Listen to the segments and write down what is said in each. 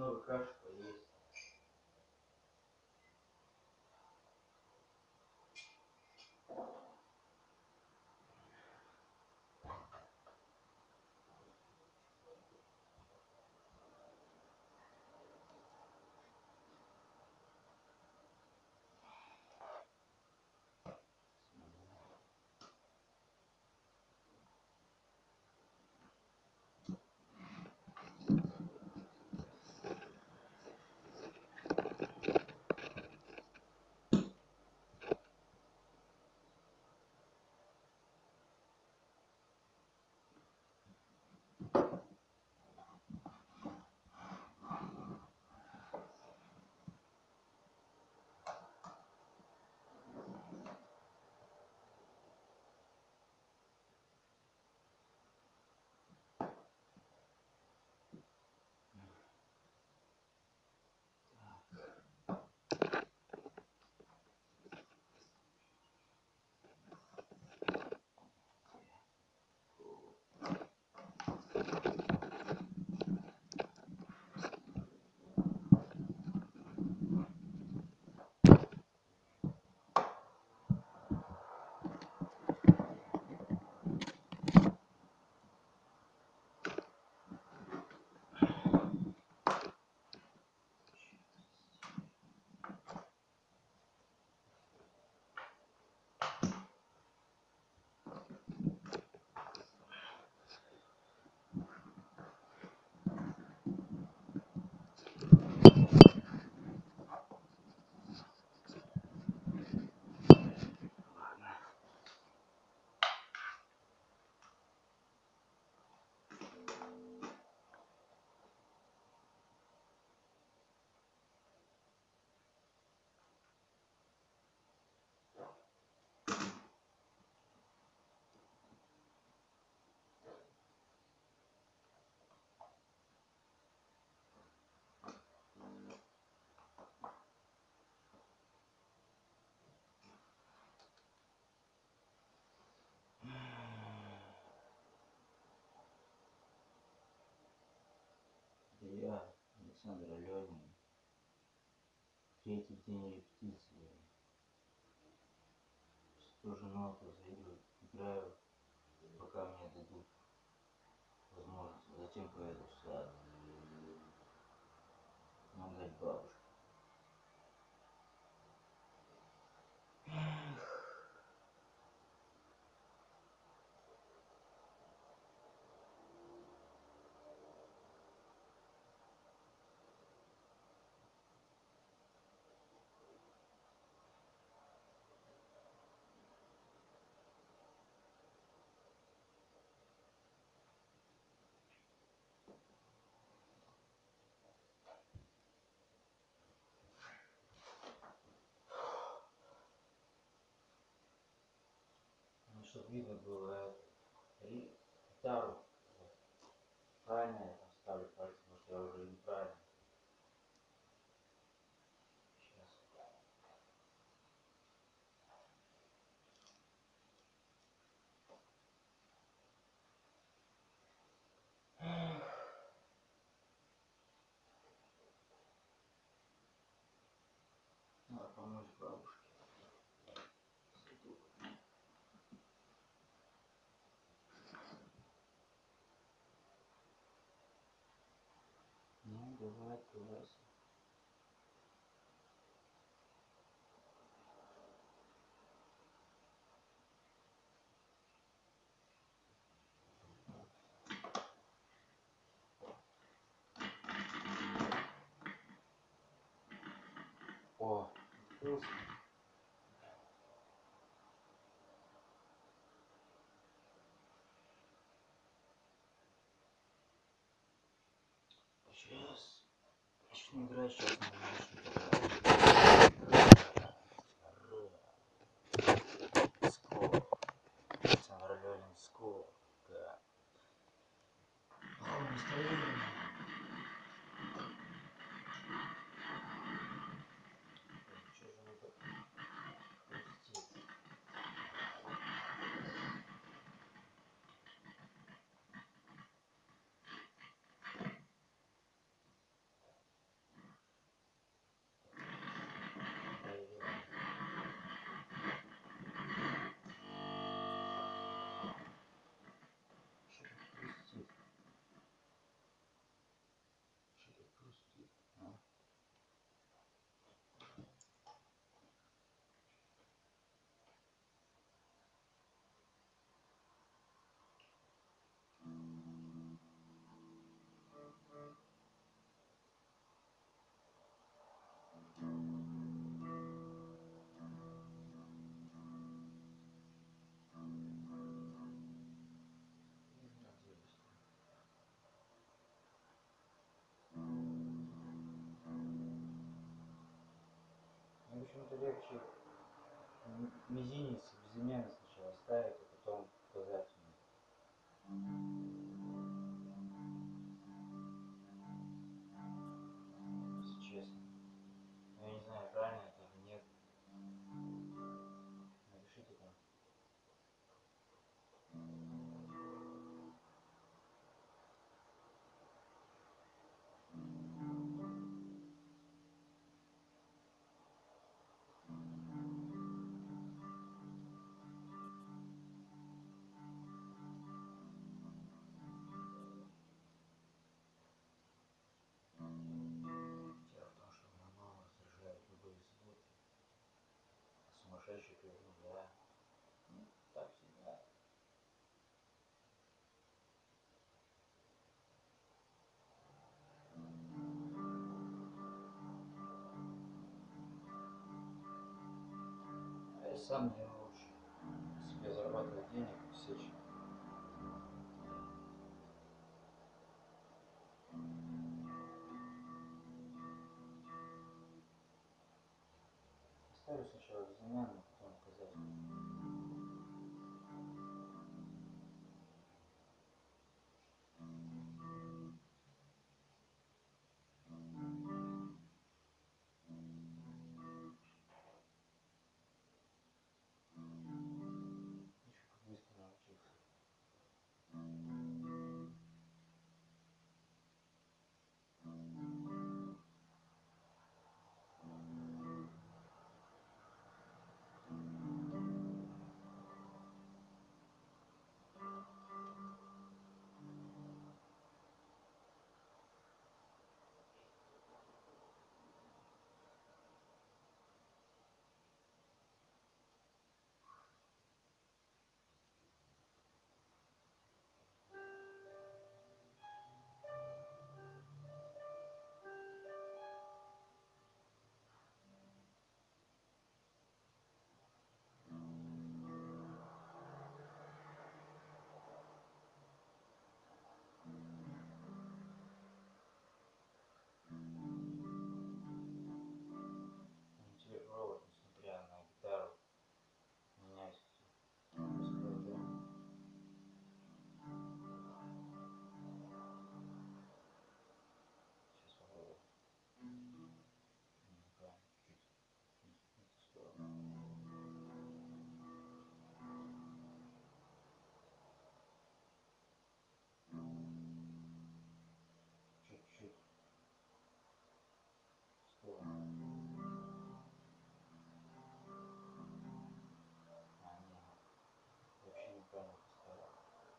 немного каши поесть. Я, Александр Аленин, третий день репетиции. Тоже ноты зайду, играю, пока мне дадут возможность. Затем поеду в сад. Помогать бабушке. Ну, чтобы видно было гитару. Правильно я там ставлю пальцы, может я уже неправильно. Сейчас. Надо помочь бабушке. Ну, давай, открывайся. О, открылся. Сейчас начну играть, сейчас Скол. Александр Аленин, Скол. Да. Настроение. Что же надо хрустеть? почему-то легче мизинец, безымянный сначала ставить, а потом указательный. Если честно. Но я не знаю, правильно это или нет. Напишите там. Дело в том, что мама раздражает любые звуки. Сумасшедший пишу, да. Ну, так всегда. А я сам не лучше. Себе зарабатывать денег, сечь. Ставлю сначала безымянный, потом указательный. Еще как быстро научился. Провод, несмотря на гитару, меняется. Сейчас попробую. Неправильно, чуть-чуть. Не в ту сторону. Чуть-чуть в сторону. А, нет. Вообще неправильно поставил.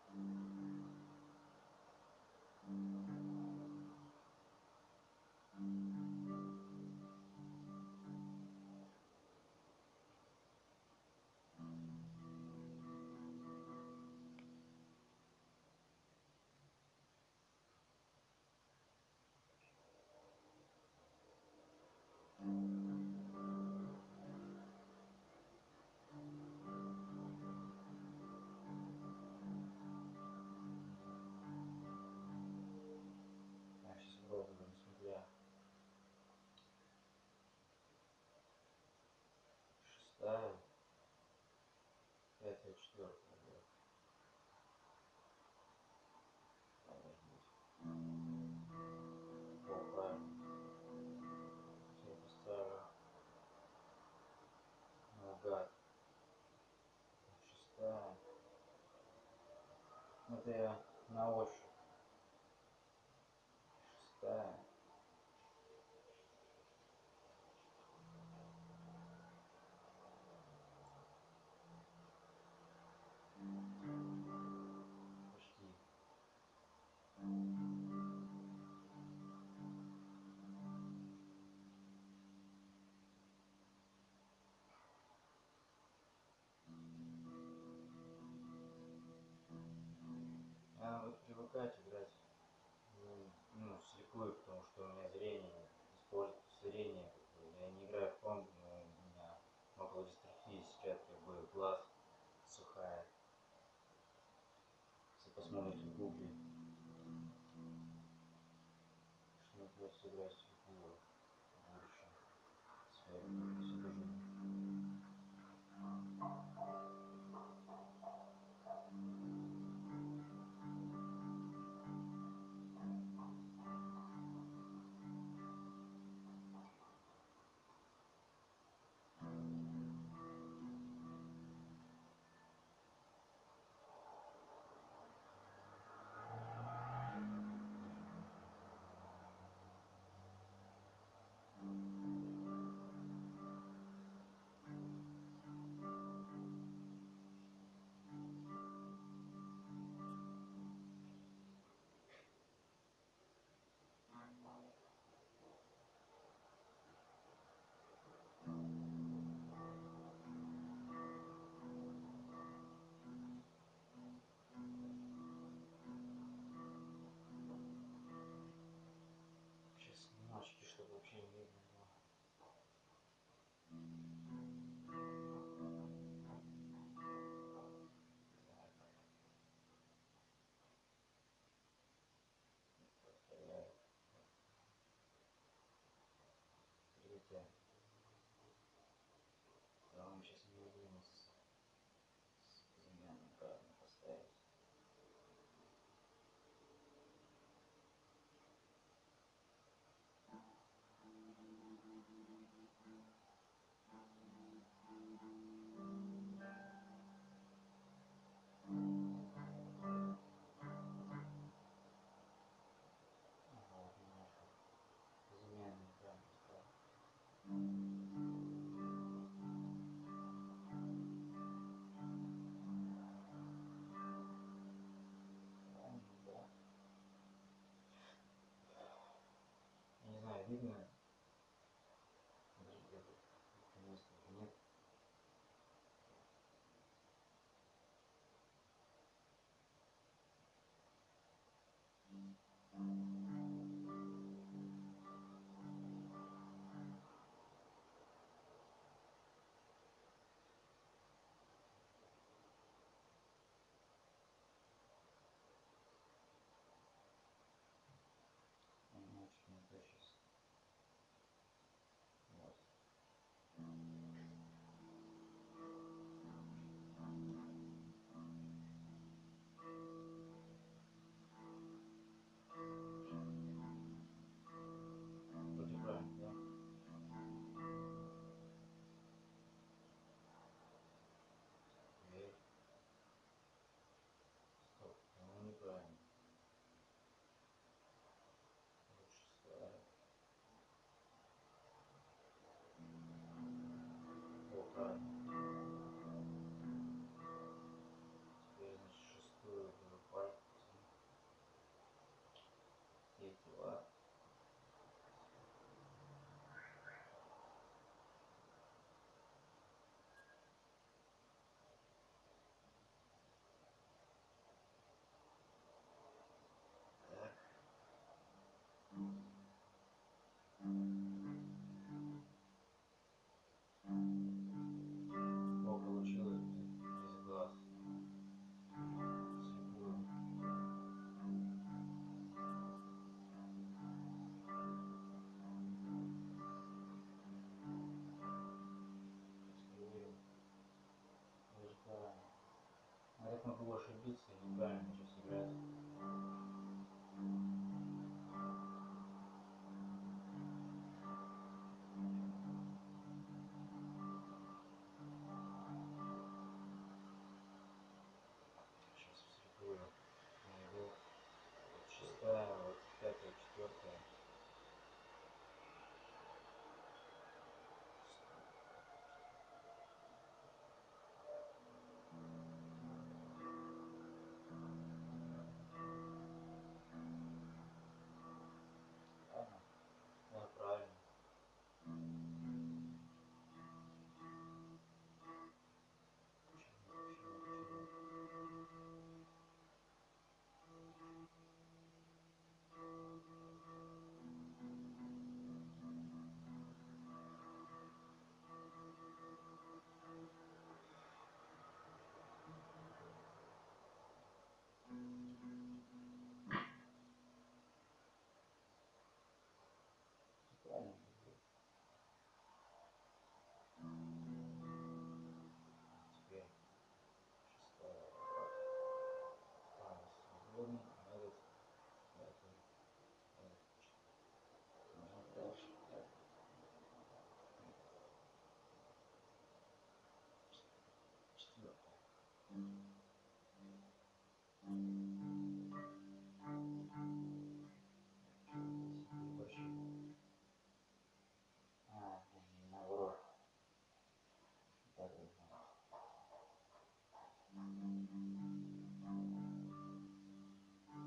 А сейчас попробую, несмотря. Шестая, пятая, четвертая. Вот. Может быть. О, правильно. Я поставлю наугад. Шестая. Это я на ощупь. Шестая. Почти. Надо вот привыкать играть вслепую, потому что у меня зрение, использует зрение. Я не играю в комп, но у меня около дистрофии сейчас как бы глаз сухая. Если посмотрите в гугле, что я просто играю вслепую в будущем. Своей видно. Подожди, это место уже нет. Значит, не то сейчас. Вот. Вроде правильно, да? Окей. Стоп, по-моему, неправильно. Вот шестая. О, правильно. Теперь, значит, шестую беру пальцем. Третий лад. Так. О, получилось без глаз. Слепую. Скривил. Даже правильно. А я могу ошибиться и неправильно сейчас играть. Сейчас вслепую найду. Вот шестая, вот пятая, четвертая. Правильно? Да, правильно. Почему? Правильно будет. Теперь шестая. Правильно, свободный. Этот, пятый, этот. Можно дальше. Четвертая. Переборщил. А, наоборот. Так должно быть.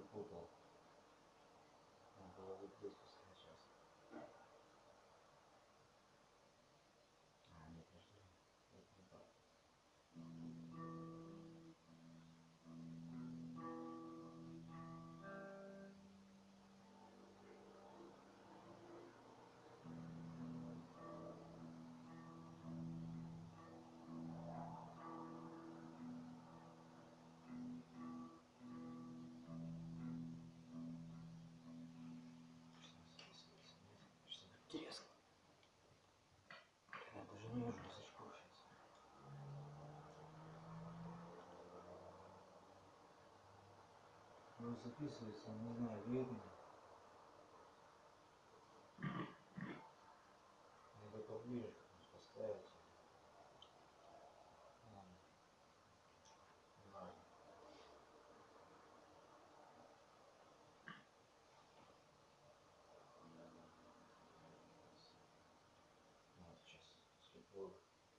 напутал. Надо было вот здесь пускай сейчас. А, нет, подожди. Это не так. Интересно. Я даже не вижу язычков сейчас. Ну, записывается, не знаю, видно. Надо поближе поставить. Ладно, не важно. Вот сейчас слепую.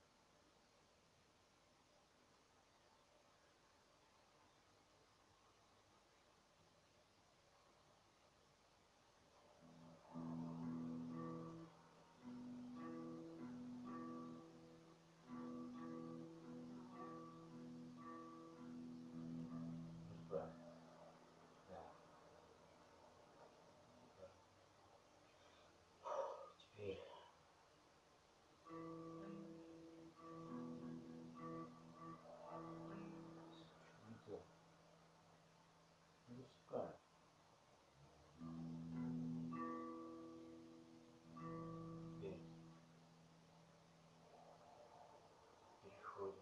Да. Да. Теперь. Не то. Не пускай. Теперь переходим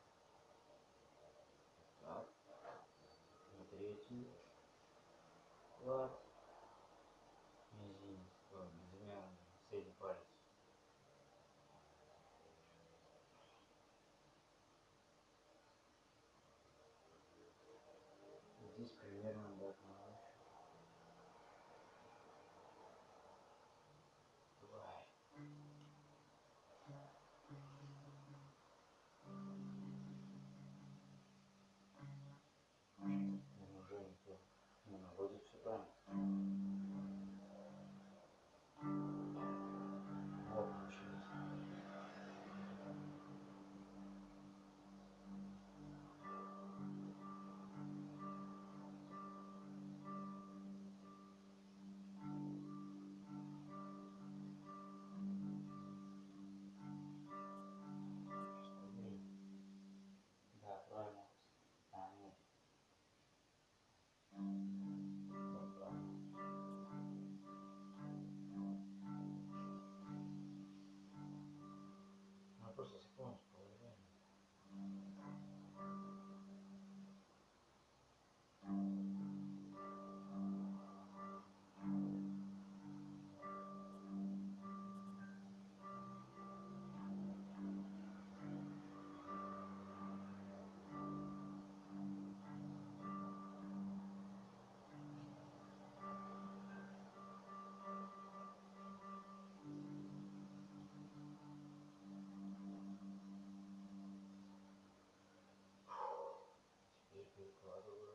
так, на третий лад, мизинец, безымянный, средний палец. Здесь примерно до одного. Давай. Уже не то. Не, ну вроде все правильно. Вот получилось. Да, правильно. А, нет. Вот правильно. Ну просто вспомнить положение. Теперь перекладываю.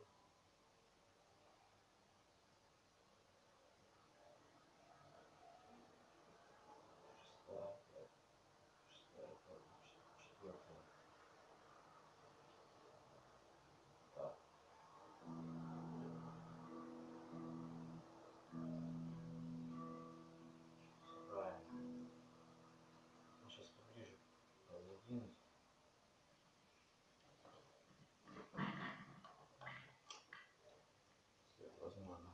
Шестая, четвертая. Так. Все правильно. Сейчас поближе подвинуть. Если возможно.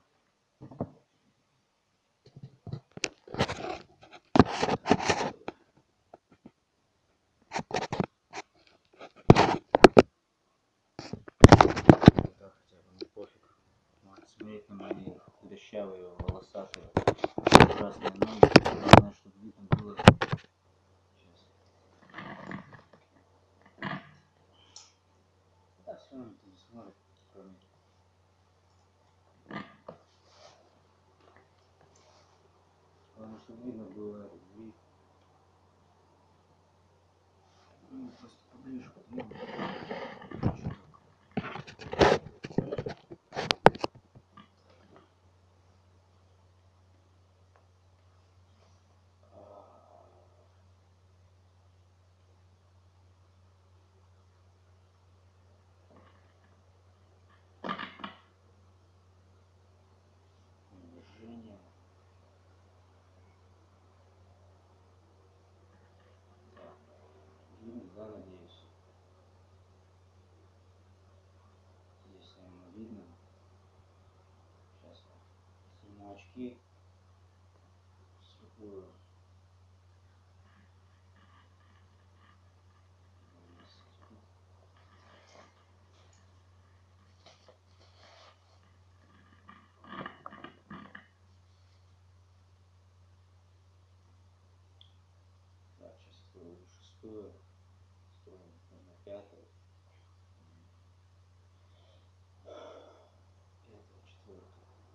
Так хотя бы, ну пофиг. Может смотреть на мои худощавые, волосатые, красные ноги. Главное, чтобы видно было. Сейчас. Да, все равно никто не смотрит, кроме. Главное, чтобы видно было этот вид. Ну, просто поближе подвинуть. глаза, надеюсь. Здесь, наверное, видно. Сейчас я сниму очки. Слепую. Так, сейчас строю шестую. Строим, наверное, пятую. Пятую, четвертую.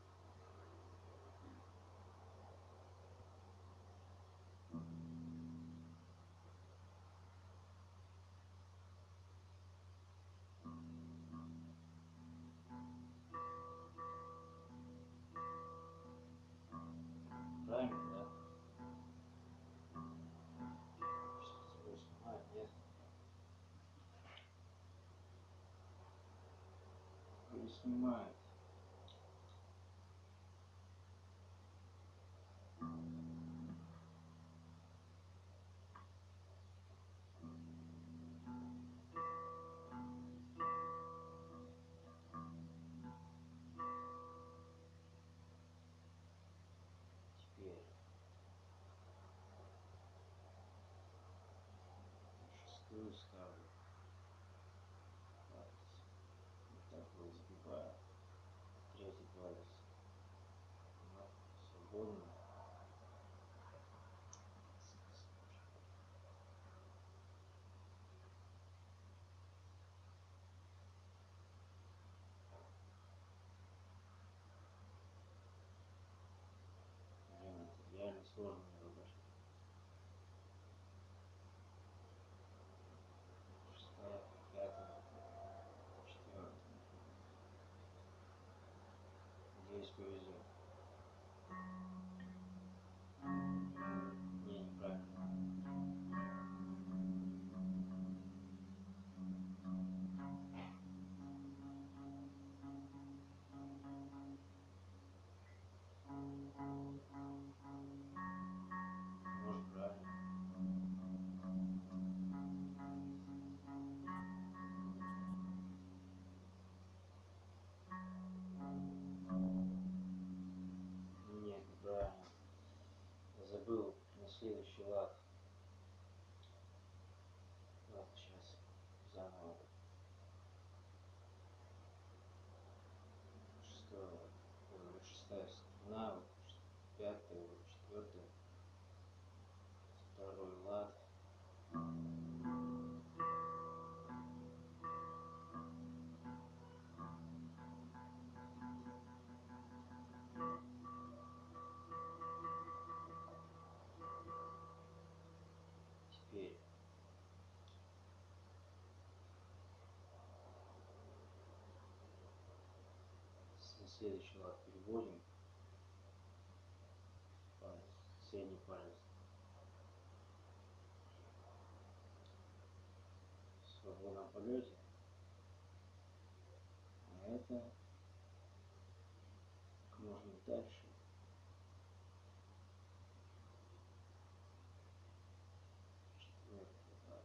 Правильно, да? Сейчас снимает, нет? Не снимает. Теперь шестую ставлю. Палец. Вот так вот загибаю. Третий палец. Вот, свободно. Блин, это реально сложно не работать. Шестая, пятая, четвертая. Надеюсь, повезет. Не, неправильно. Может, правильно. Нет, неправильно. Я забыл на следующий лад. Ладно, сейчас заново. Шестая струна, вот, пятая, вот, четвертая, второй лад. Теперь на следующий лад переводим палец, средний палец. В свободном полете. А это как можно дальше. Четвертый лад.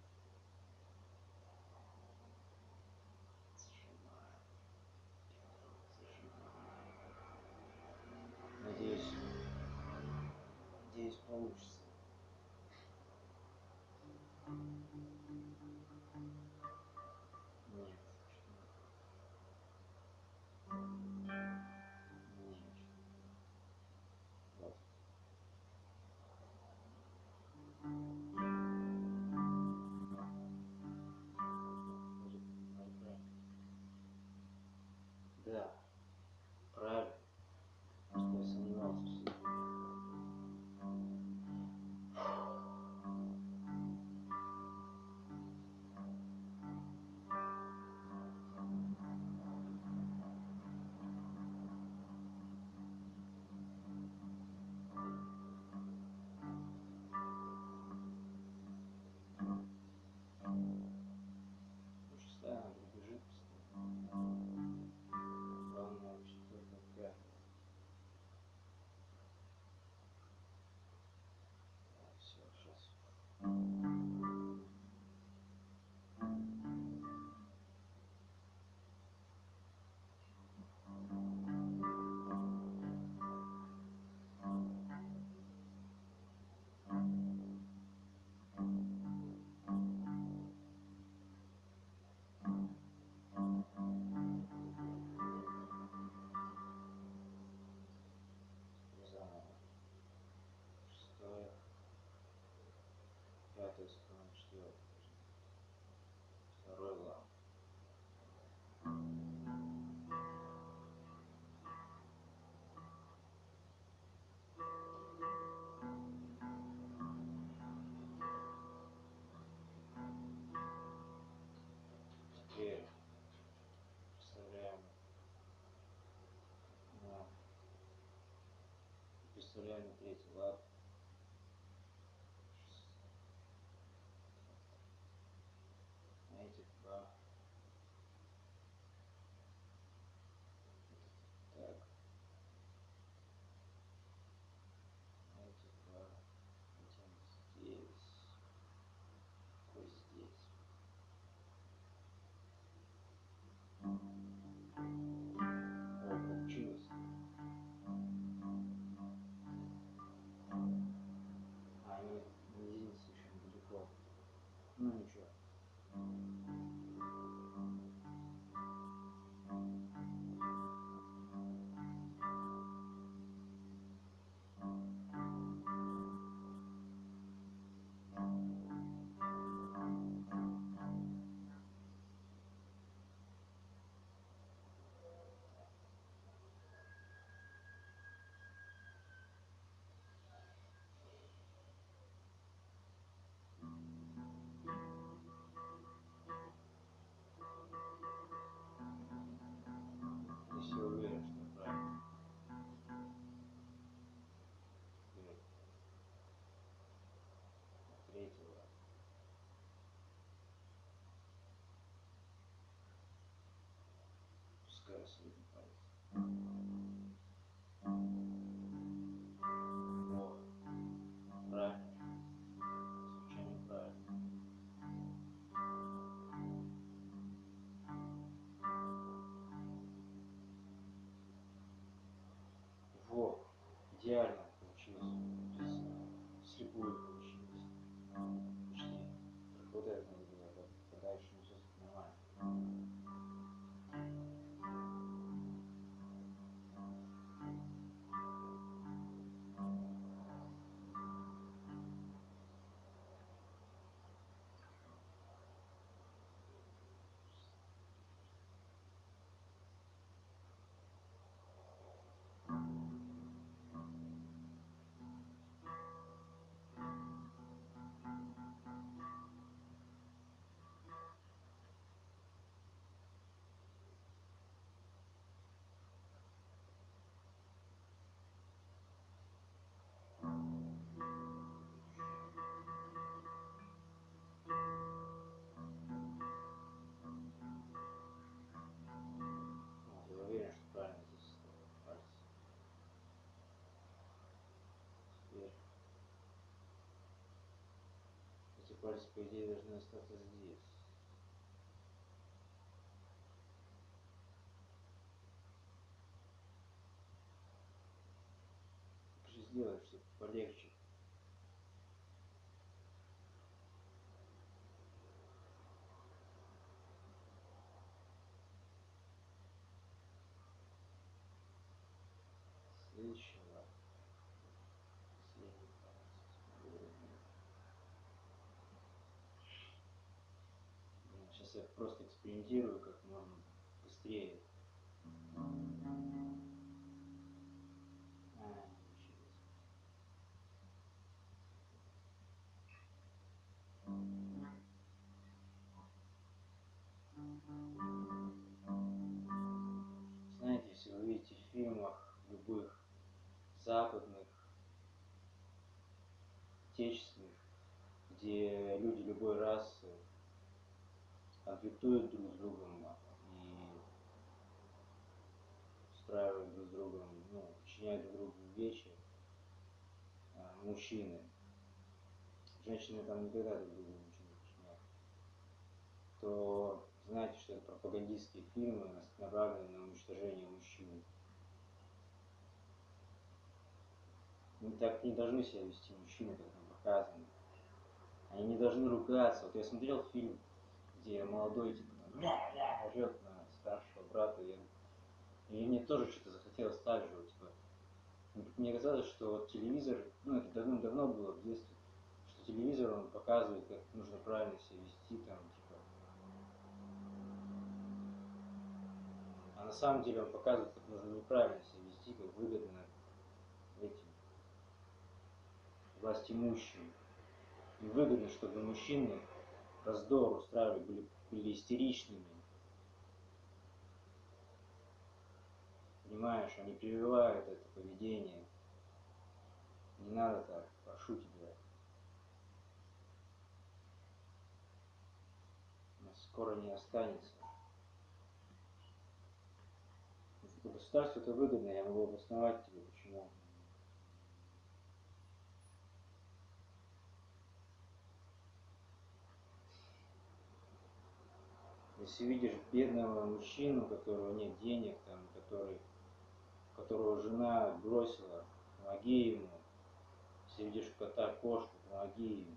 Зажимаем. Зажимаем. Надеюсь, получится. Нет. Нет. Вот. Да, правильно. Просто я сомневался, что это шестая, она бежит постоянно. Главное, четвертая, пятая. 5 сторона 4. Второй лам. Теперь представляем на третий лад. На эти два. Так. На эти два. Затем здесь. Вот здесь. О, получилось. А, нет, мизинец слишком далеко. Ну ничего. Если уверен, что правильно. Теперь третий лад. Пускай средний палец. О, правильно. Звучание правильно. Во, идеально получилось. То есть вслепую получилось. Почти. Только вот это надо было подальше, но все нормально. Вот, я уверен, что правильно здесь пальцы. Теперь эти пальцы, по идее, должны остаться здесь. Как же сделать, чтобы полегче? Следующий лад. Средний палец. Сейчас я просто экспериментирую, как можно быстрее. Получилось. Знаете, если вы видите в фильмах любых западных, отечественных, где люди любой расы конфликтуют друг с другом и устраивают друг с другом, ну, причиняют друг другу увечья, мужчины. Женщины там никогда друг другу ничего не причиняют. То знаете, что это пропагандистские фильмы, направленные на уничтожение мужчин. Так не должны себя вести мужчины, как нам показано. Они не должны ругаться. Вот я смотрел фильм, где молодой типа орет на старшего брата, и мне тоже что-то захотелось так же, вот, типа. Мне казалось, что вот телевизор, ну это давно-давно было в детстве, что по телевизору он показывает, как нужно правильно себя вести, там, типа. А на самом деле он показывает, как нужно неправильно себя вести, как выгодно этим властимущим. И выгодно, чтобы мужчины раздор устраивали, были истеричными. Понимаешь, они прививают это поведение. Не надо так, прошу тебя. Нас скоро не останется. Государству это выгодно, я могу обосновать тебе, почему. Если видишь бедного мужчину, у которого нет денег, там, которого жена бросила, помоги ему. Если видишь кота, кошку, помоги ему.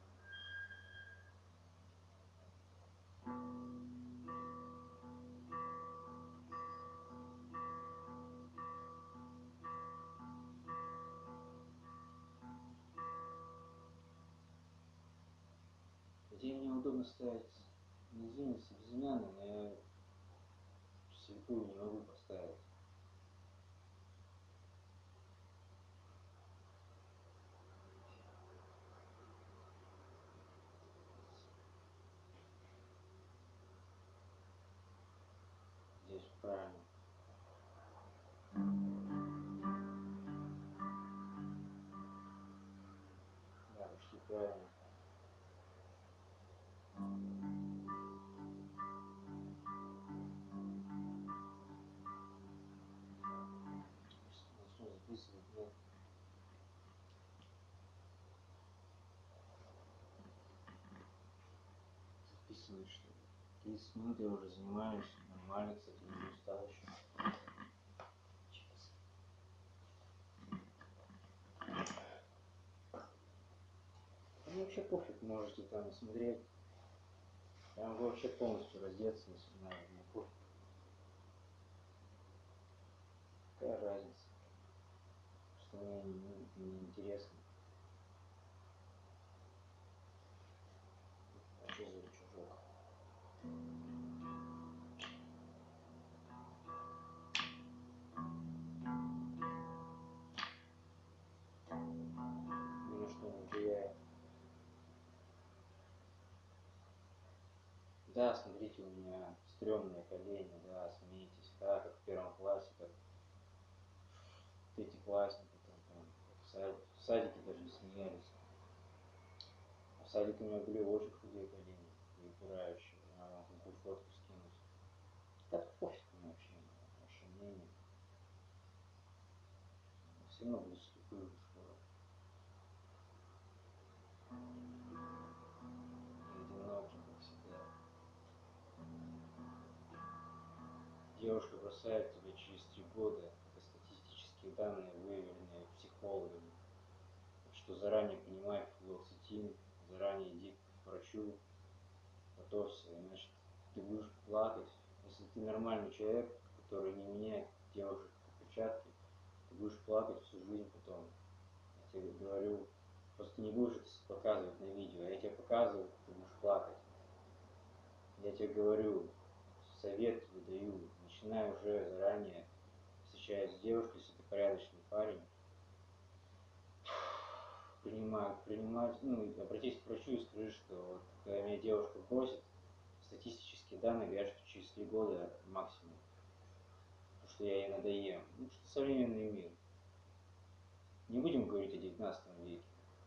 Хотя мне удобно ставить, не извините, безымянный, но я слепую не могу поставить. Здесь правильно. Да, почти правильно. Начну записывать, нет. Записывать, что ли. 30 минут я уже занимаюсь. Нормально, кстати, не устал еще. Мне вообще пофиг, можете там смотреть. Я могу вообще полностью раздеться, если надо, мне пофиг. Какая разница? Что мне не интересно. А что за чужок? Ни на что не влияет. Да, смотрите, у меня стрёмные колени, да, смейтесь, да, как в первом классе, как третьеклассники, там, в садике даже не смеялись. А в садике у меня были очень худые колени, выпирающие, я вам могу фотку скинуть. Да пофиг мне вообще, ваше мнение. Я все равно буду слепым скоро. И одинокий, как всегда. Девушка бросает тебя через 3 года. Это статистические данные, выявленные психологами. Так что заранее принимай флуоксетин, заранее иди к врачу, готовься, иначе ты будешь плакать. Если ты нормальный человек, который не меняет девушек как перчатки, ты будешь плакать всю жизнь потом. Я тебе говорю, просто не будешь это показывать на видео, а я тебе показываю, ты будешь плакать. Я тебе говорю, совет тебе даю, начинай уже заранее, встречаясь с девушкой, если ты порядочный парень, принимать, ну, обратись к врачу и скажи, что вот, когда меня девушка бросит, статистические данные говорят, что через 3 года максимум, потому что я ей надоем. Ну, что современный мир. Не будем говорить о 19 веке.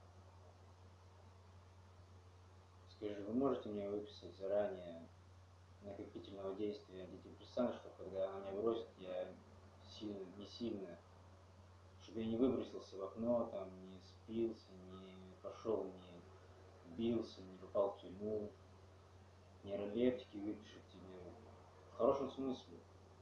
Скажи, вы можете мне выписать заранее накопительного действия антидепрессант, чтобы когда она меня бросит, я не сильно, чтобы я не выбросился в окно, там, не спился, не пошел, не бился, не попал в тюрьму, нейролептики выпишет тебе. В хорошем смысле.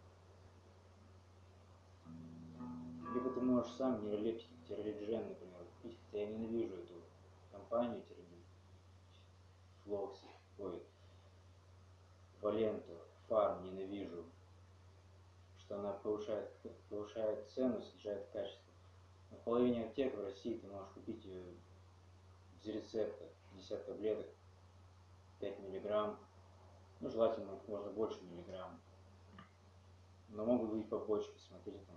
Либо ты можешь сам нейролептики, тиролиджен, например, купить, хотя я ненавижу эту компанию Флокси, ой, Валенту, Фарм ненавижу, что она повышает цену, снижает качество. Но в половине аптек в России ты можешь купить ее без рецепта, 50 таблеток, 5 миллиграмм, ну желательно как можно больше миллиграмм, но могут быть побочки, смотрите там.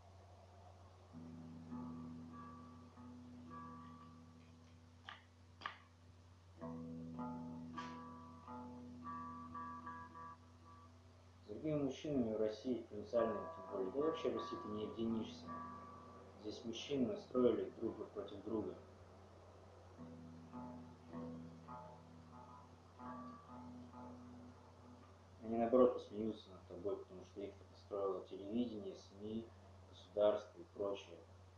С другими мужчинами в России, провинциальными тем более, да и вообще в России ты не объединишься. Здесь мужчины настроили друг против друга. Они наоборот посмеются над тобой, потому что их так настроило телевидение, СМИ, государство и прочее.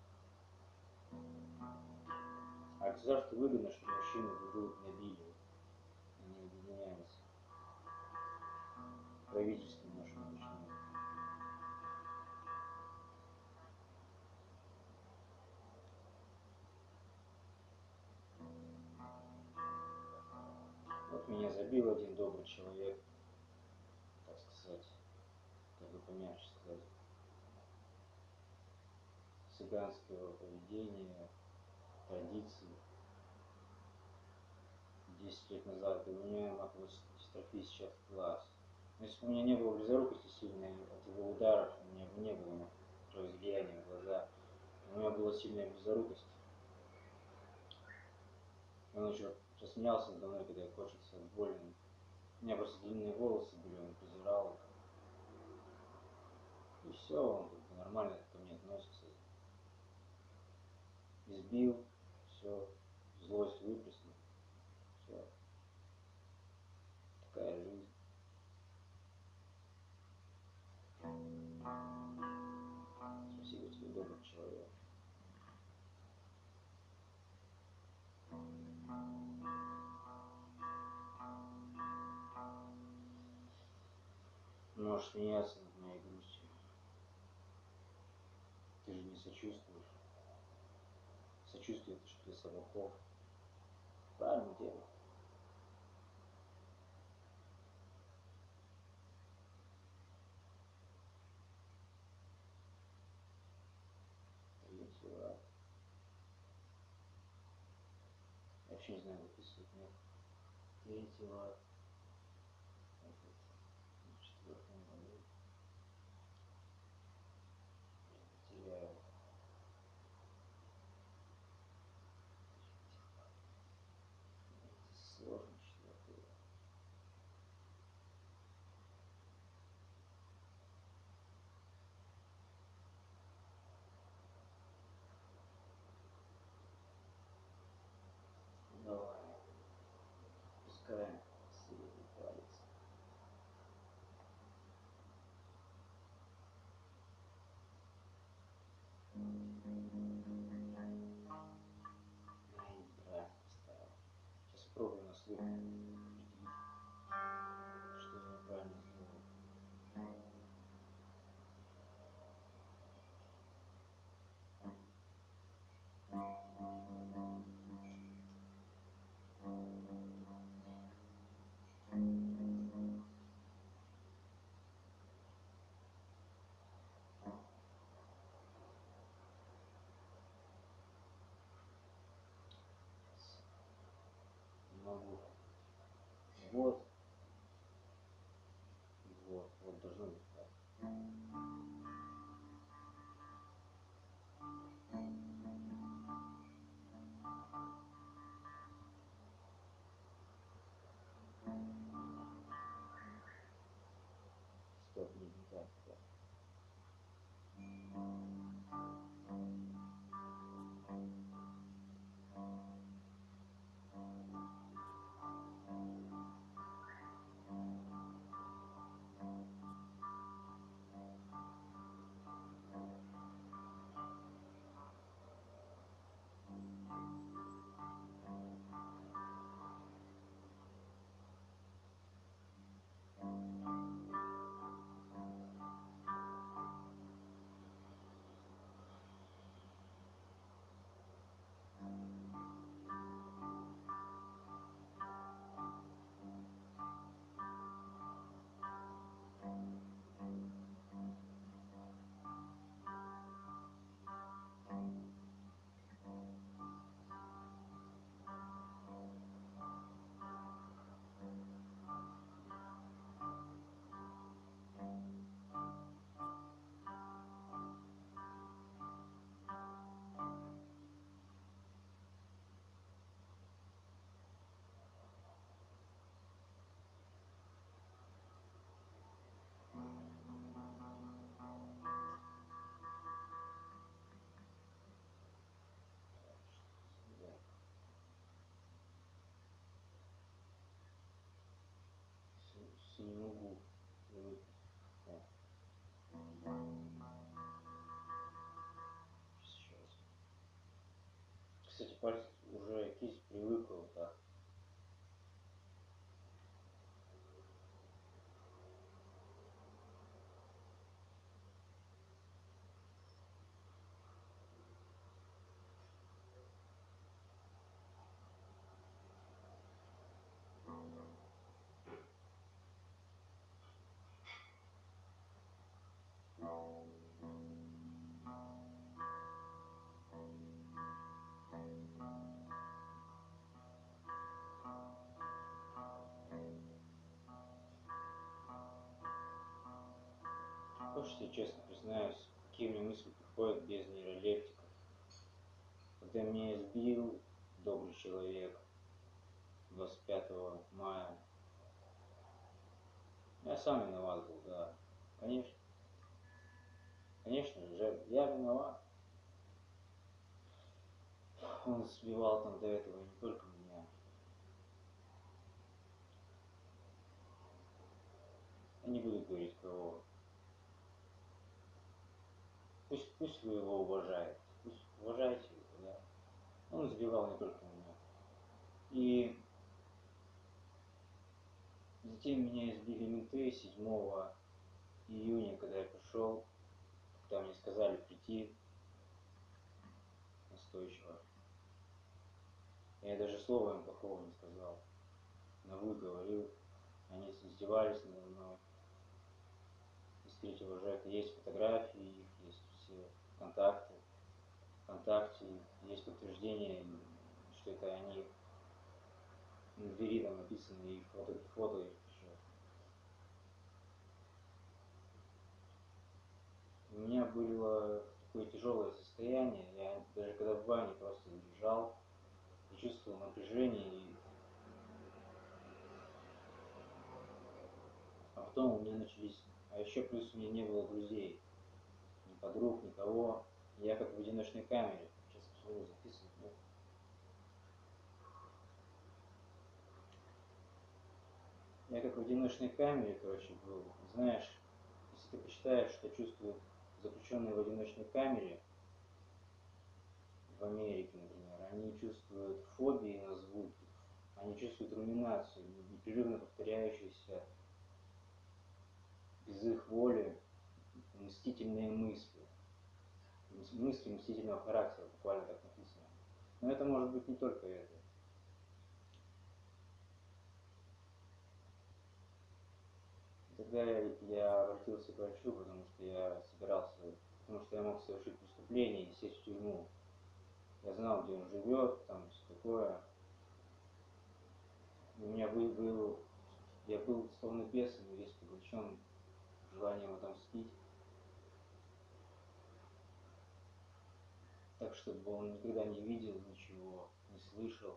А государству выгодно, что мужчины друг друга набили, они объединяются. Правительство наше начинает. Вот меня забил один добрый человек, так сказать, как бы помягче сказать, цыганского поведения, традиций. 10 лет назад, и у меня макулодистрофия сейчас глаз. Но если бы у меня не было близорукости сильной, от его ударов у меня бы не было кровоизлияния в глаза. У меня была сильная близорукость. Он еще посмеялся надо мной, когда я корчился от боли. У меня просто длинные волосы были, он презирал их. И все, он как бы нормально ко мне относится. Избил, все, злость выплеснул, все. Такая жизнь. Спасибо тебе, добрый человек. Можешь смеяться над моей грустью. Ты же не сочувствуешь. Сочувствие — это что для слабаков. Правильно дело. Третий рад. Я вообще не знаю, записывать, нет. Третий рад. Этот, в четвертом году. Теряю. Это сложно, четвертый рад. Давай. Пускаем средний палец. Ай, неправильно поставил. Сейчас пробую на слух определить, что я неправильно сделал. Не могу. Вот, вот должно быть так. Стоп, не так. Так. пальцев уже кисть привыкла вот так. Хочешь, я честно признаюсь, какие мне мысли приходят без нейролептиков. Когда меня избил добрый человек 25 мая, я сам виноват был, да. Конечно, конечно же, я виноват. Он сбивал там до этого не только меня. Я не буду говорить кого. Пусть вы его уважаете. Пусть уважайте его, да. Он сбивал не только меня. И затем меня избили менты 7 июня, когда я пришел, когда мне сказали прийти настойчиво. Я даже слова им плохого не сказал. На «вы» говорил. Они издевались надо мной. Из третьего ЖЭКа есть фотографии их, есть все контакты. ВКонтакте есть подтверждение, что это они. На двери там написано и фото их еще. У меня было такое тяжелое состояние. Я даже когда в бане просто лежал, я чувствовал напряжение. А потом у меня начались... А еще плюс у меня не было друзей. Ни подруг, никого. Я как в одиночной камере. Сейчас посмотрю, записывать, нет? Я как в одиночной камере, короче, был. Знаешь, если ты почитаешь, что чувствуют заключенные в одиночной камере в Америке, например, они чувствуют фобии на звуки, они чувствуют руминацию, непрерывно повторяющиеся без их воли мстительные мысли. Мысли мстительного характера, буквально так написано. Но это может быть не только это. Тогда я обратился к врачу, потому что я собирался, потому что я мог совершить преступление и сесть в тюрьму. Я знал, где он живет, там все такое. У меня я был словно бесом, весь поглощен желанием отомстить. Так, чтобы он никогда не видел ничего, не слышал.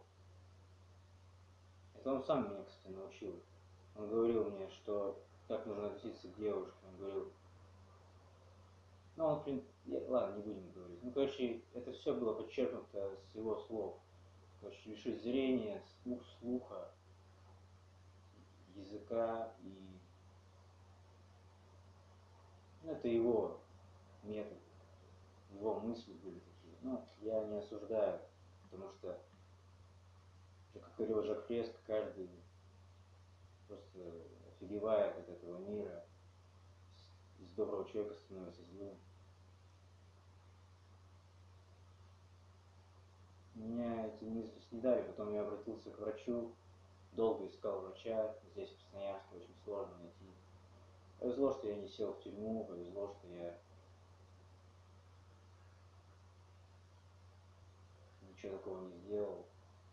Это он сам меня, кстати, научил. Он говорил мне, что как нужно относиться к девушке. Он говорил, ну, он, ладно, не будем говорить. Ну, короче, это все было подчеркнуто с его слов. Короче, лишить зрения, слуха, языка и... Ну, это его метод, его мысли были такие. Ну, я не осуждаю, потому что, как говорил Жак Фреско, каждый просто офигевает от этого мира. Из доброго человека становится злым. Меня эти мысли снедали, потом я обратился к врачу, долго искал врача, здесь в Красноярске очень сложно найти. Повезло, что я не сел в тюрьму, повезло, что я ничего такого не сделал.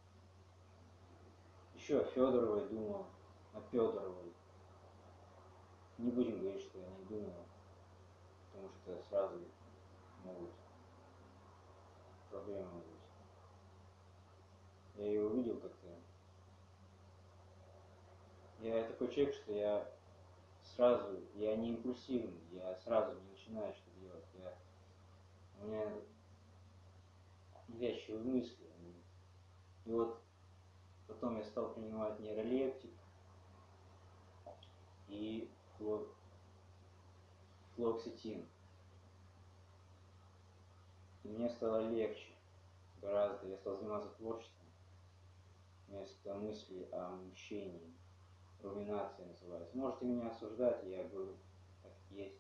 Еще о Федоровой думал, о Федоровой. Не будем говорить, что я не думал, потому что сразу могут проблемы быть. Я ее увидел как-то. Я такой человек, что я не импульсивный, я сразу не начинаю что делать. У меня навязчивые мысли. И вот потом я стал принимать нейролептик и флуоксетин. И мне стало легче. гораздо, я стал заниматься творчеством, вместо мысли о мщении. Руминация называется. Можете меня осуждать, я говорю, как есть.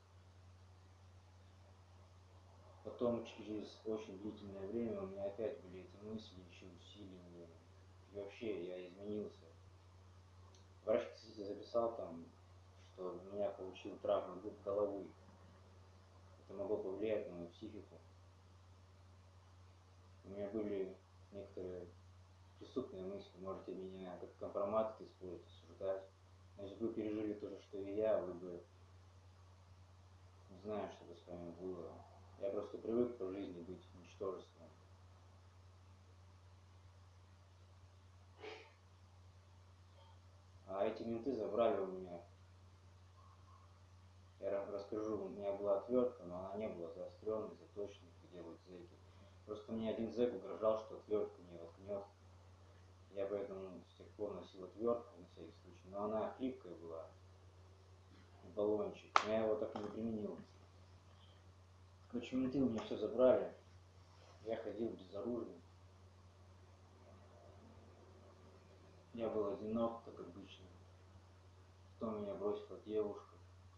Потом, через очень длительное время, у меня опять были эти мысли, еще усиленные. И вообще, я изменился. Врач, кстати, записал там, что у меня получил травму головы. Это могло повлиять на мою психику. У меня были некоторые преступные мысли. Можете меня как компромат использовать, осуждать. Но если бы вы пережили то же, что и я, вы бы не знаю, что бы с вами было. Я просто привык по жизни быть ничтожеством. А эти менты забрали у меня. Я расскажу, у меня была отвертка, но она не была заостренной, заточенной, как делают зэки. Просто мне один зэк угрожал, что отвертка мне воткнет. Я поэтому с тех пор носил отвертку на всякий случай. Но она хлипкая была, баллончик. Но я его так и не применил. Короче, менты у меня все забрали. Я ходил безоружный. Я был одинок, как обычно. Потом меня бросила девушка.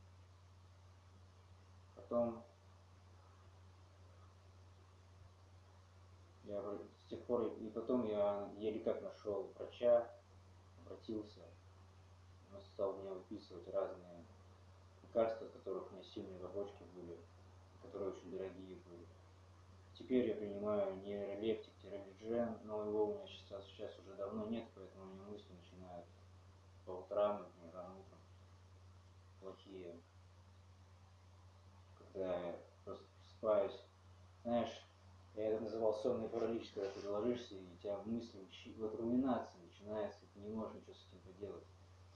Потом я с тех пор, и потом я еле как нашел врача, обратился. Он стал мне выписывать разные лекарства, от которых у меня сильные побочки были, которые очень дорогие были. Теперь я принимаю нейролептик, тиролиджен, но его у меня сейчас уже давно нет, поэтому у меня мысли начинают по утрам, например, рано утром, плохие, когда я просто просыпаюсь. Знаешь, я это называл сонный паралич, когда ты ложишься, и у тебя мысли, вот руминация начинается, и ты не можешь ничего с этим поделать.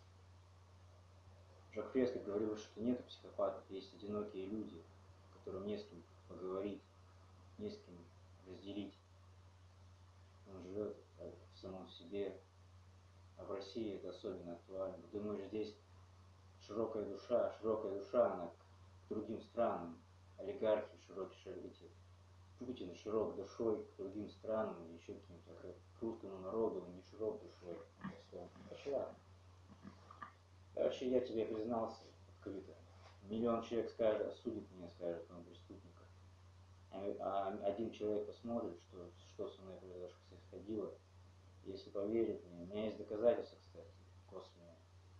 Жак Фреско говорил, что нет психопатов, есть одинокие люди, которым не с кем поговорить, не с кем разделить. Он живет в самом себе, а в России это особенно актуально. Думаешь, здесь широкая душа, она к другим странам, олигархи широкие, эти, Путин широк душой к другим странам или еще каким-то, к русскому народу он не широк душой. Все, пошла. Короче, я тебе признался открыто. Миллион человек скажет, осудит меня, скажет, он преступник. А один человек посмотрит, что со мной происходило, если поверит мне. У меня есть доказательства, кстати, косвенные,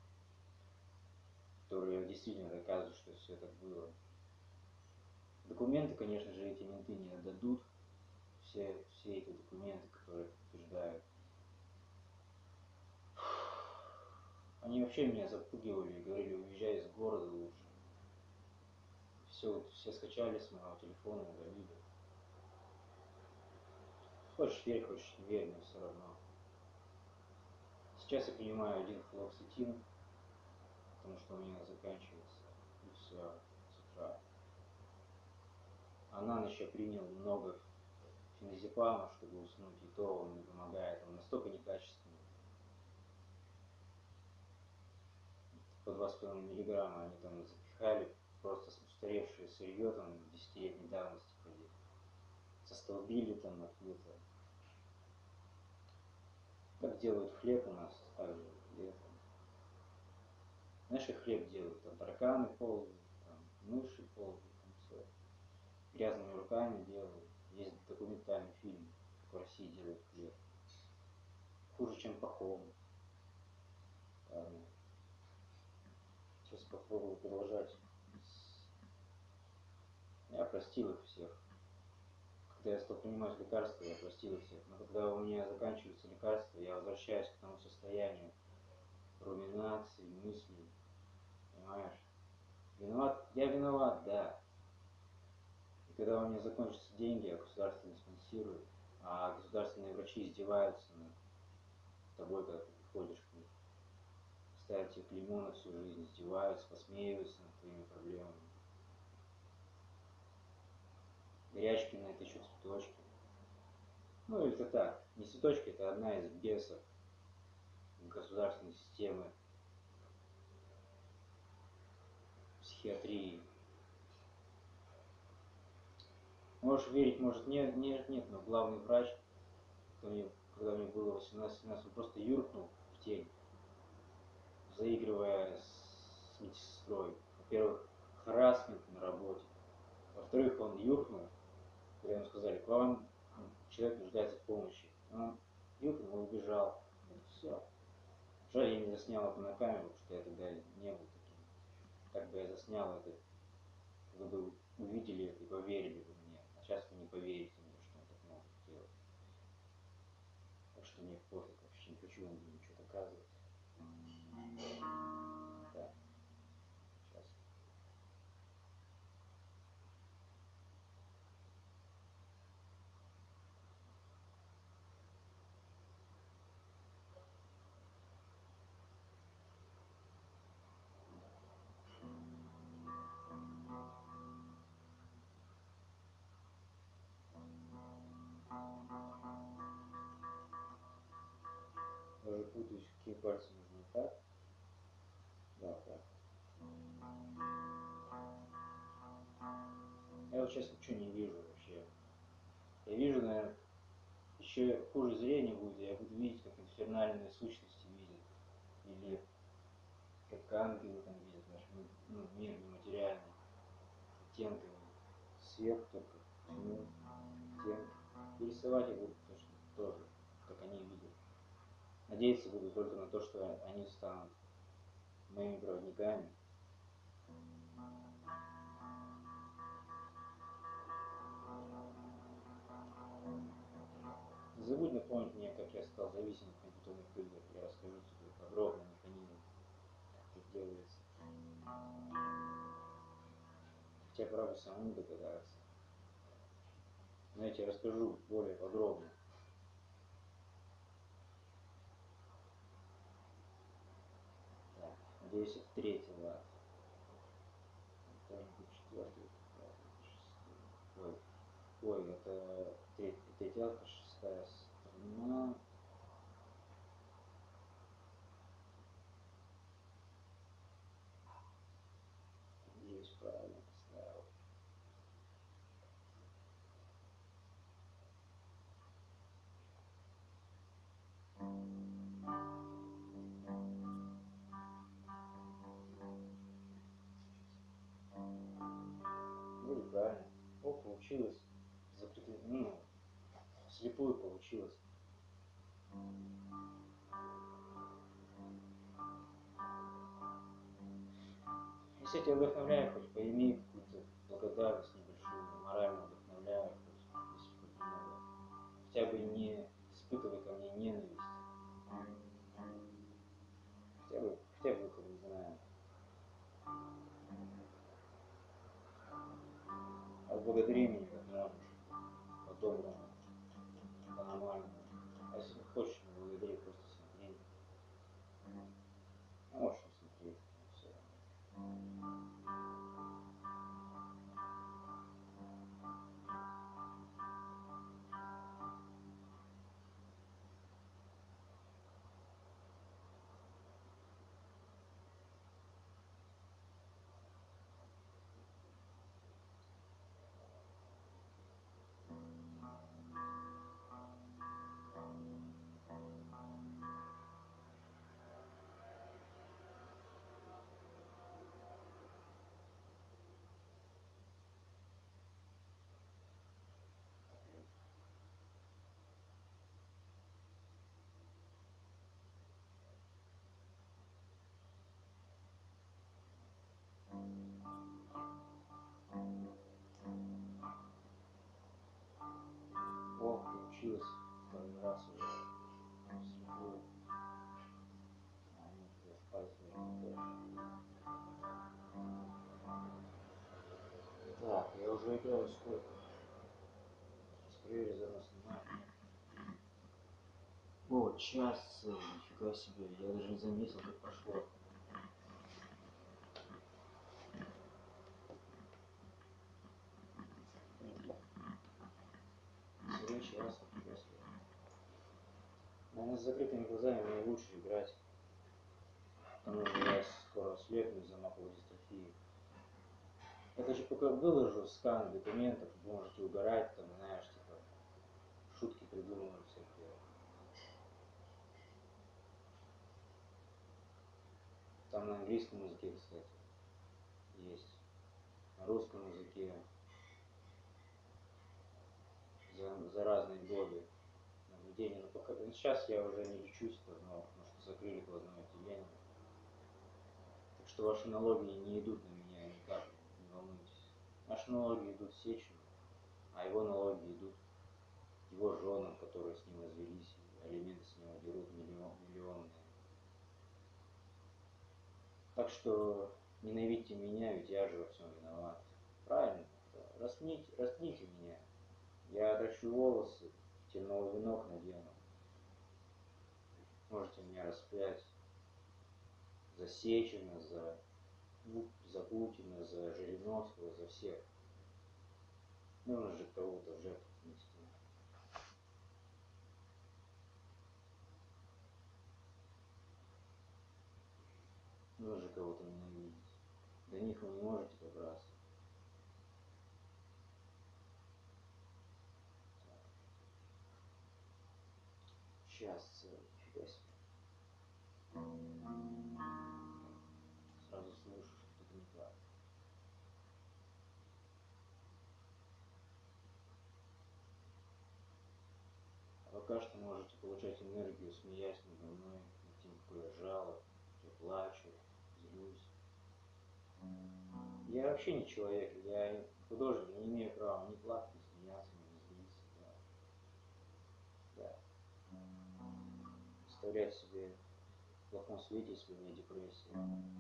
которые действительно доказывают, что все так было. Документы, конечно же, эти менты не отдадут. Все эти документы, которые подтверждают. Они вообще меня запугивали и говорили, уезжай из города лучше. Все скачали с моего телефона, удалили. Хочешь верь, хочешь не верь, но все равно. Сейчас я принимаю один флуоксетин, потому что у меня заканчивается. И все, с утра. А на ночь я принял много феназепама, чтобы уснуть, и то он не помогает. Он настолько некачественный. По 2,5 миллиграмма они там запихали, просто устаревшее сырье, там, 10-летней давности ходили. Застолбили там откуда-то. Как делают хлеб у нас, так же летом. Знаешь, как хлеб делают? Там тараканы ползают, там мыши ползают, там все. Грязными руками делают. Есть документальный фильм, как в России делают хлеб. Хуже, чем пахом. Ладно. Сейчас попробую продолжать. Я простил их всех. Когда я стал принимать лекарства, я простил их всех. Но когда у меня заканчиваются лекарства, я возвращаюсь к тому состоянию руминации, мыслей. Понимаешь? Виноват? Я виноват, да. И когда у меня закончатся деньги, а государство не спонсирует, а государственные врачи издеваются над тобой, когда ты приходишь к ним, ставят тебе клеймо на всю жизнь, издеваются, посмеиваются над твоими проблемами. Горячки на это еще цветочки. Ну, это так. Не цветочки, это одна из бесов государственной системы психиатрии. Можешь верить, может нет, но главный врач когда мне было 18-17, он просто юркнул в тень, заигрывая с медсестрой. Во-первых, харассмент на работе. Во-вторых, он юркнул, когда ему сказали, к вам человек нуждается в помощи. Он юркнул и убежал. Вот все. Жаль, я не заснял это на камеру, потому что я тогда не был таким. Как бы я заснял это, вы бы увидели это и поверили бы мне. А сейчас вы не поверите мне, что он так может сделать. Так что мне пофиг, вообще не хочу вам ничего доказывать. Так, сейчас. Я уже путаюсь, какие пальцы нужны. Так? Да, так. Я вот сейчас ничего не вижу вообще. Я вижу, наверное, еще хуже зрение будет, я буду видеть, как инфернальные сущности видят. Или как ангелы там видят наш мир нематериальный, оттенками. Свет только, тьму, оттенки. И рисовать я буду точно тоже, как они видят. Надеяться буду только на то, что они станут моими проводниками. Не забудь напомнить мне, как я стал зависим от компьютерных игр. Я расскажу тебе подробно механизм, как это делается. Хотя, правда, самому догадаться. Но я тебе расскажу более подробно. Так, надеюсь, это третий лад. Должен быть четвертый, пятый, шестой. Ой, это третий лад, шестая сторона. Надеюсь, правильно поставил. Вроде правильно. О, получилось. Закрытый, вслепую получилось. Если я тебя вдохновляю, хоть поимей какую-то благодарность небольшую, морально вдохновляю, хоть, если хоть немного. Хотя бы не испытывай ко мне ненависть. Хотя бы, там, не знаю, отблагодари меня как можешь, по-доброму, по-нормальному. А если хочешь, не благодари, просто смотри. А можешь не смотреть, все. О, получилось второй раз уже. Вслепую. А нет, я в пальце не так, я уже играю сколько? Сейчас проверю, заодно снимаю. О, час целый, нифига себе, я даже не заметил, как прошло. Целый час, нифига себе. Наверное, с закрытыми глазами мне лучше играть. К тому же я скоро слепну из-за маковой дистрофии. Это же пока выложу скан документов, можете угорать, там, знаешь, типа, шутки придумываю всякие. английском языке, кстати, есть. На русском языке за разные годы наблюдения. Но пока, сейчас я уже не лечусь давно, потому что закрыли глазное отделение. Так что ваши налоги не идут на меня никак, не волнуйтесь. Наши налоги идут Сечину, а его налоги идут его женам, которые с ним развелись, и алименты с него берут миллионные. Так что ненавидьте меня, ведь я же во всем виноват. Правильно? Растните меня. Я отращу волосы, терновый венок надену. Можете меня распять за Сечина, за Путина, за Жириновского, за всех. Нужно же кого-то в жертву нести. Нужно же кого-то ненавидеть. До них вы не можете добраться. Так. Сейчас, нифига себе. Сразу слышу, что что-то не так. А пока что можете получать энергию, смеясь надо мной, над тем, какой я жалоб, я плачу, злюсь. Я вообще не человек, я художник, я не имею права ни плакать, ни смеяться, ни злиться. Да. Представлять себе в плохом свете, если у меня депрессия.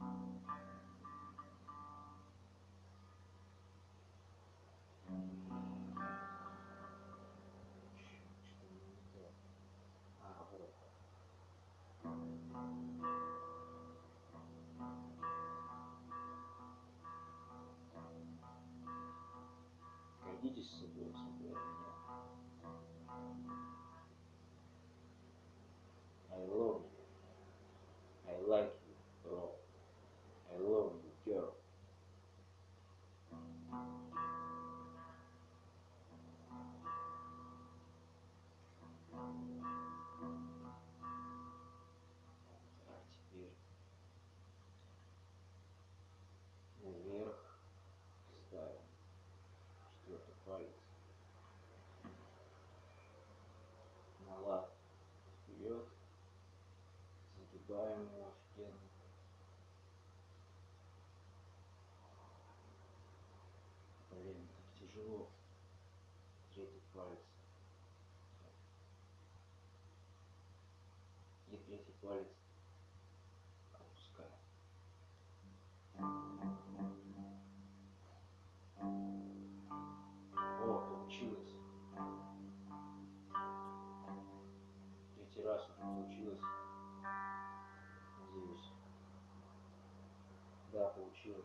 Что не так? А, вот. Гордитесь собой, смотря на меня. I love you. I like you, bro. I love you, girl. Так, теперь наверх ставим четвертый палец. На лад вперед. Загибаем его в стену. Блин, как тяжело. Третий палец. И третий палец опускаем. О, получилось. Третий раз уже получилось. Надеюсь. Да, получилось.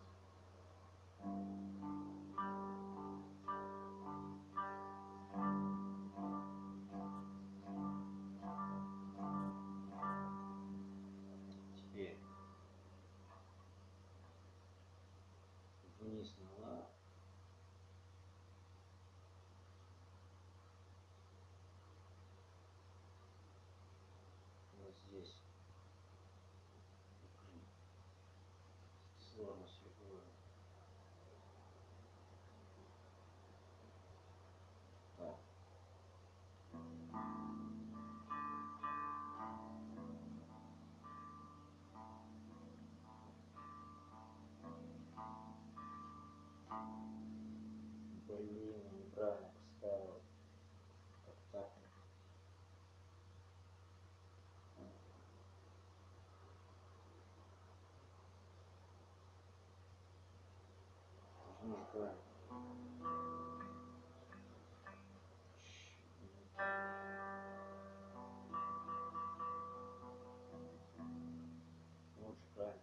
Теперь вниз на лад. Вот здесь. Сложно слепую. Так. Блин, неправильно поставил. Как так? Должно же правильно. Вот же правильно.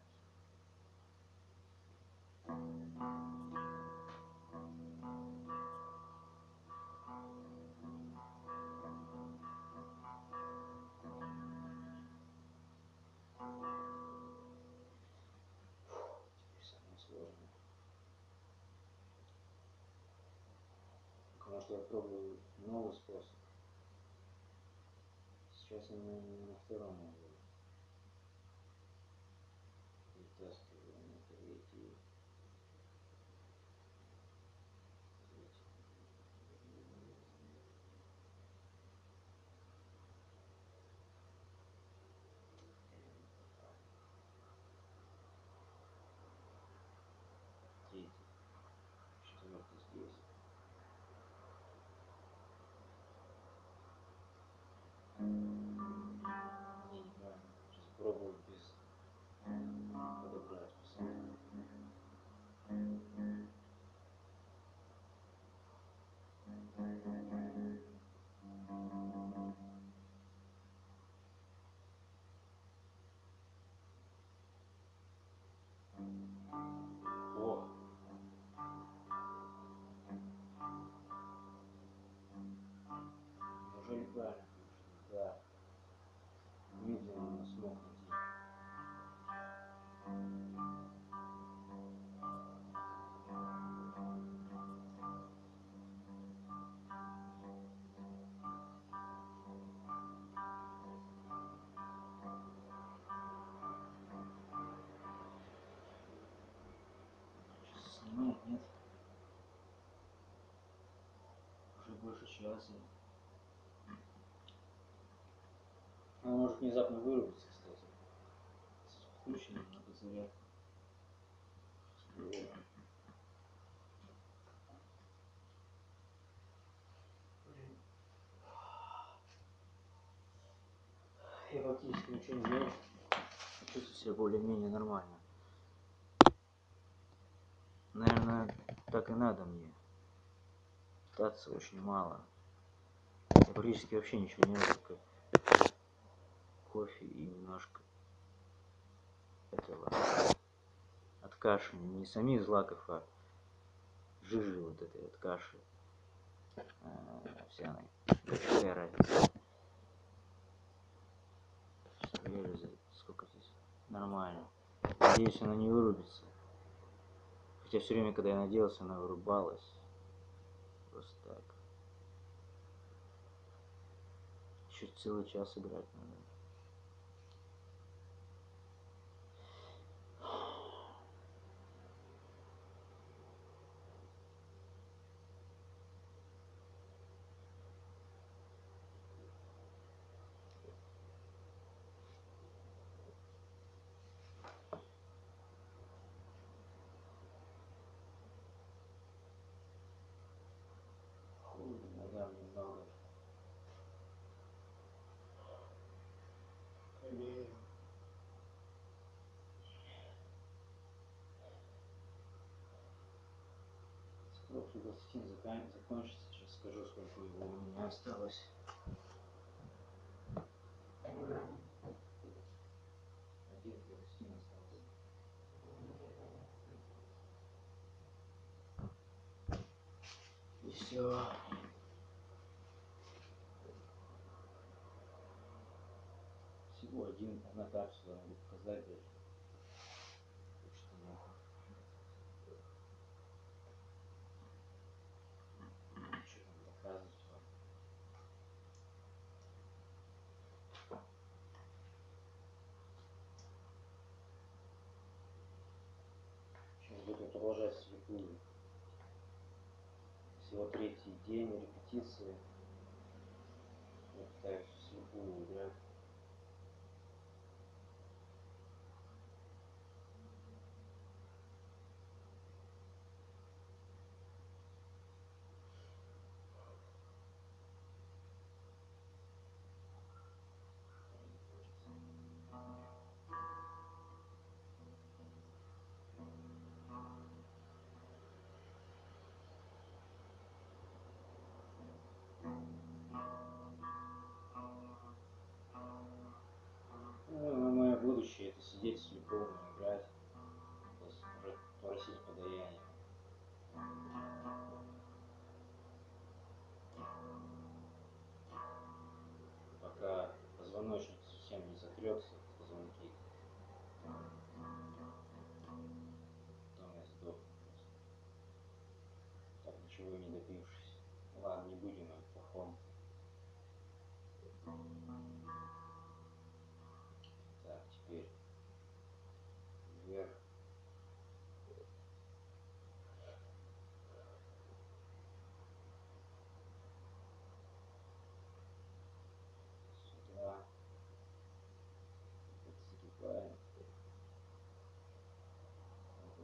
Теперь самое сложное. Потому что я пробую новый способ. Сейчас я на втором могу вытаскивать. правильно, конечно, да. Медленно смог найти. Сейчас снимает, нет? Уже больше часа. Он может внезапно вырубиться, кстати. Включенным на подзарядку. Я практически ничего не делал. Чувствую себя более-менее нормально. Наверное, так и надо мне. Питаться очень мало. Я практически вообще ничего не ел, только кофе и немножко этого от каши. Не самих злаков, а жижи вот этой от каши овсяной. Какая разница? Сколько здесь? Нормально. Надеюсь, она не вырубится. Хотя все время, когда я надеялся, она вырубалась. Просто так. Еще целый час играть надо. Ногам немного. Скоро флюгастин закончится. Сейчас скажу, сколько его у меня осталось. Один флюгастин остался. И все. Всего одна капсула, могу показать даже. Почти нет. Что там показывать вам? Сейчас буду продолжать слепую. Всего третий день репетиции. Я пытаюсь вслепую играть. Ну, мое будущее это сидеть слепому играть, просить подаяние. Пока позвоночник совсем не сотрется, позвонки. Потом я сдохну просто. Так ничего и не добившись. Ладно, не будем о плохом. Так, теперь вверх. Сюда. Вот загибаем. Вот.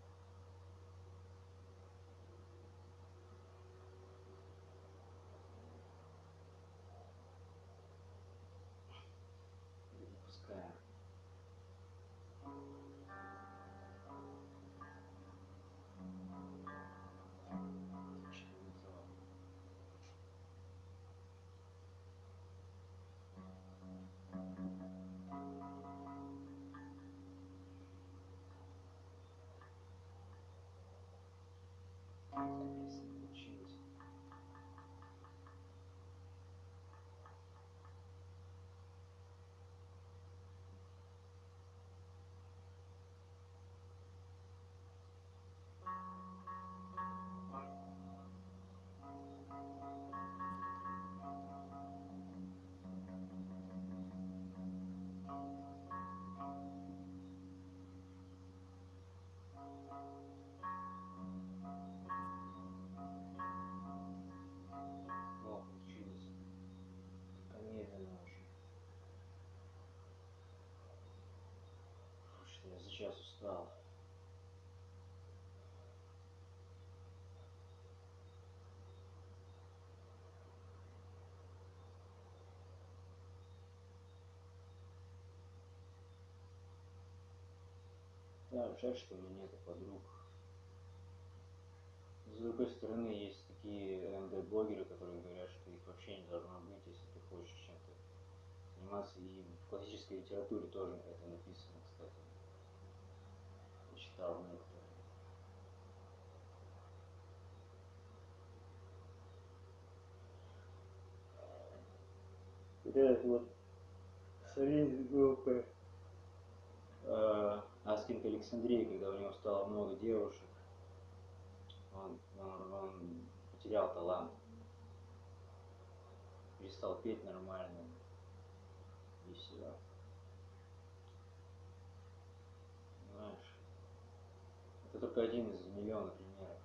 И выпускаем. Что лицо. Запись получилась. сейчас устал. Да, жаль, что у меня нету подруг. С другой стороны, есть такие МД-блогеры, которые говорят, что их вообще не должно быть, если ты хочешь чем-то заниматься. И в классической литературе тоже это написано, кстати. Я читал некоторые. Вот этот вот солист группы Аскинг Александрии, когда у него стало много девушек, он потерял талант, перестал петь нормально и все. Знаешь, это только один из миллиона примеров.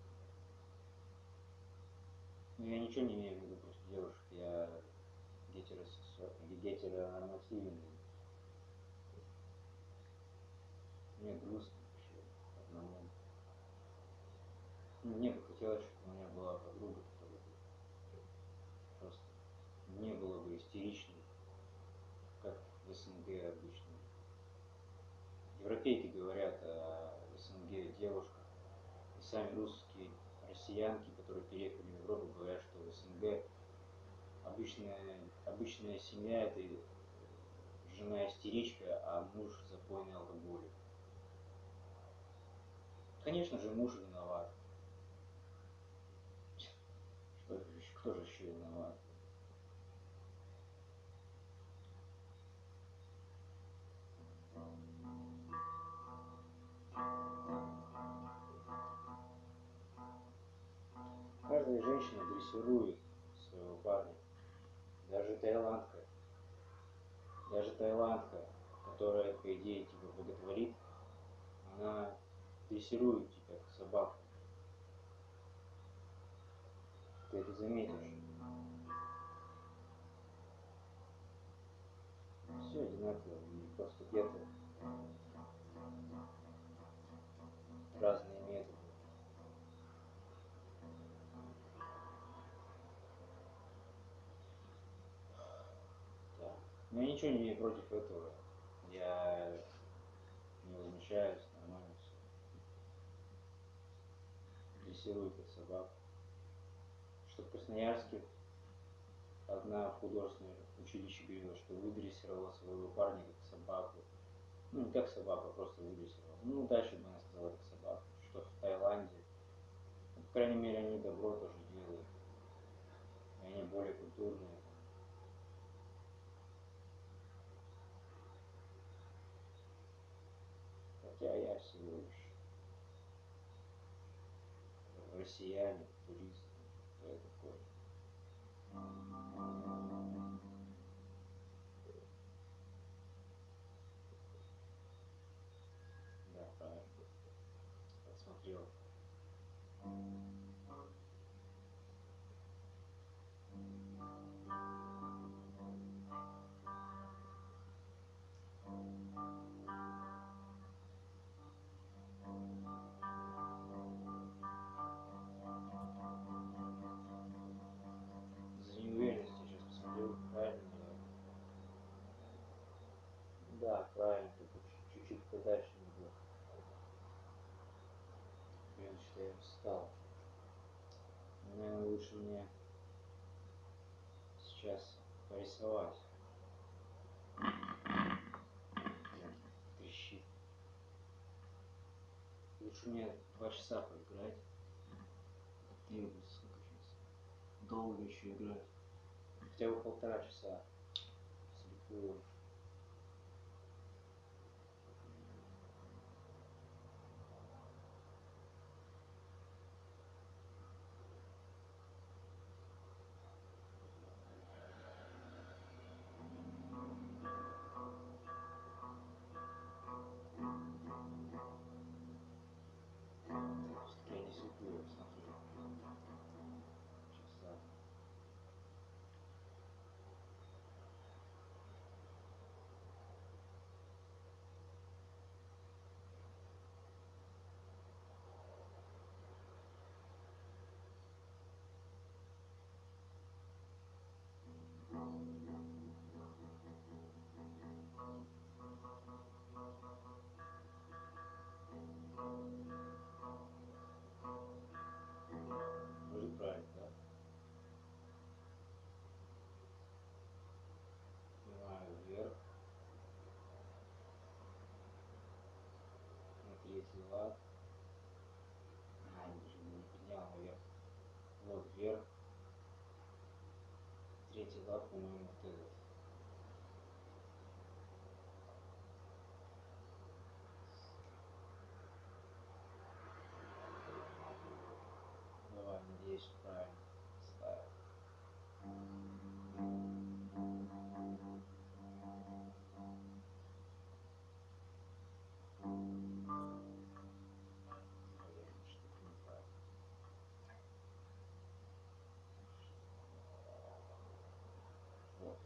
Но я ничего не имею в виду против девушек, я гетеронормативный. Мне грустно вообще одному. Ну, мне бы хотелось, чтобы у меня была подруга, которая бы просто не было бы истеричной, как в СНГ обычно. Европейки говорят о СНГ девушках, и сами русские россиянки, которые переехали в Европу, говорят, что в СНГ обычная семья это жена истеричка, а муж запойный алкоголик. Конечно же, муж виноват. Кто же еще виноват? Каждая женщина дрессирует своего парня. Даже таиландка. Даже таиландка, которая, по идее, типа боготворит, она дрессирует тебя, как собаку. Ты это заметишь. Все одинаково, и просто где-то разные методы. Да. Но я ничего не имею против этого. Я не возмущаюсь, нормально все. Дрессирую как собаку. Что в Красноярске одна в художественном училище говорила, что выдрессировала своего парня как собаку. Ну, не как собаку, а просто выдрессировала. Ну, дальше бы она сказала как собаку. Что в Таиланде, ну, по крайней мере, они добро тоже делают. И они более культурные. Хотя я всего лишь россиянин, турист. Кто я такой? Да, правильно. Подсмотрел. За неуверенность я сейчас посмотрел, правильно я. Да, правильно, только чуть-чуть подальше надо. Блин, что я устал. Наверное, лучше мне сейчас порисовать. Блин, трещит. Лучше мне 2 часа поиграть. Требуется сколько сейчас? Долго еще играть. Хотя бы 1,5 часа. Слепую. Все-таки я не слепую, я посмотрю. Часа. третий лап, по-моему, вот этот. Давай, надеюсь, правильно ставил. Что-то не так. Вот.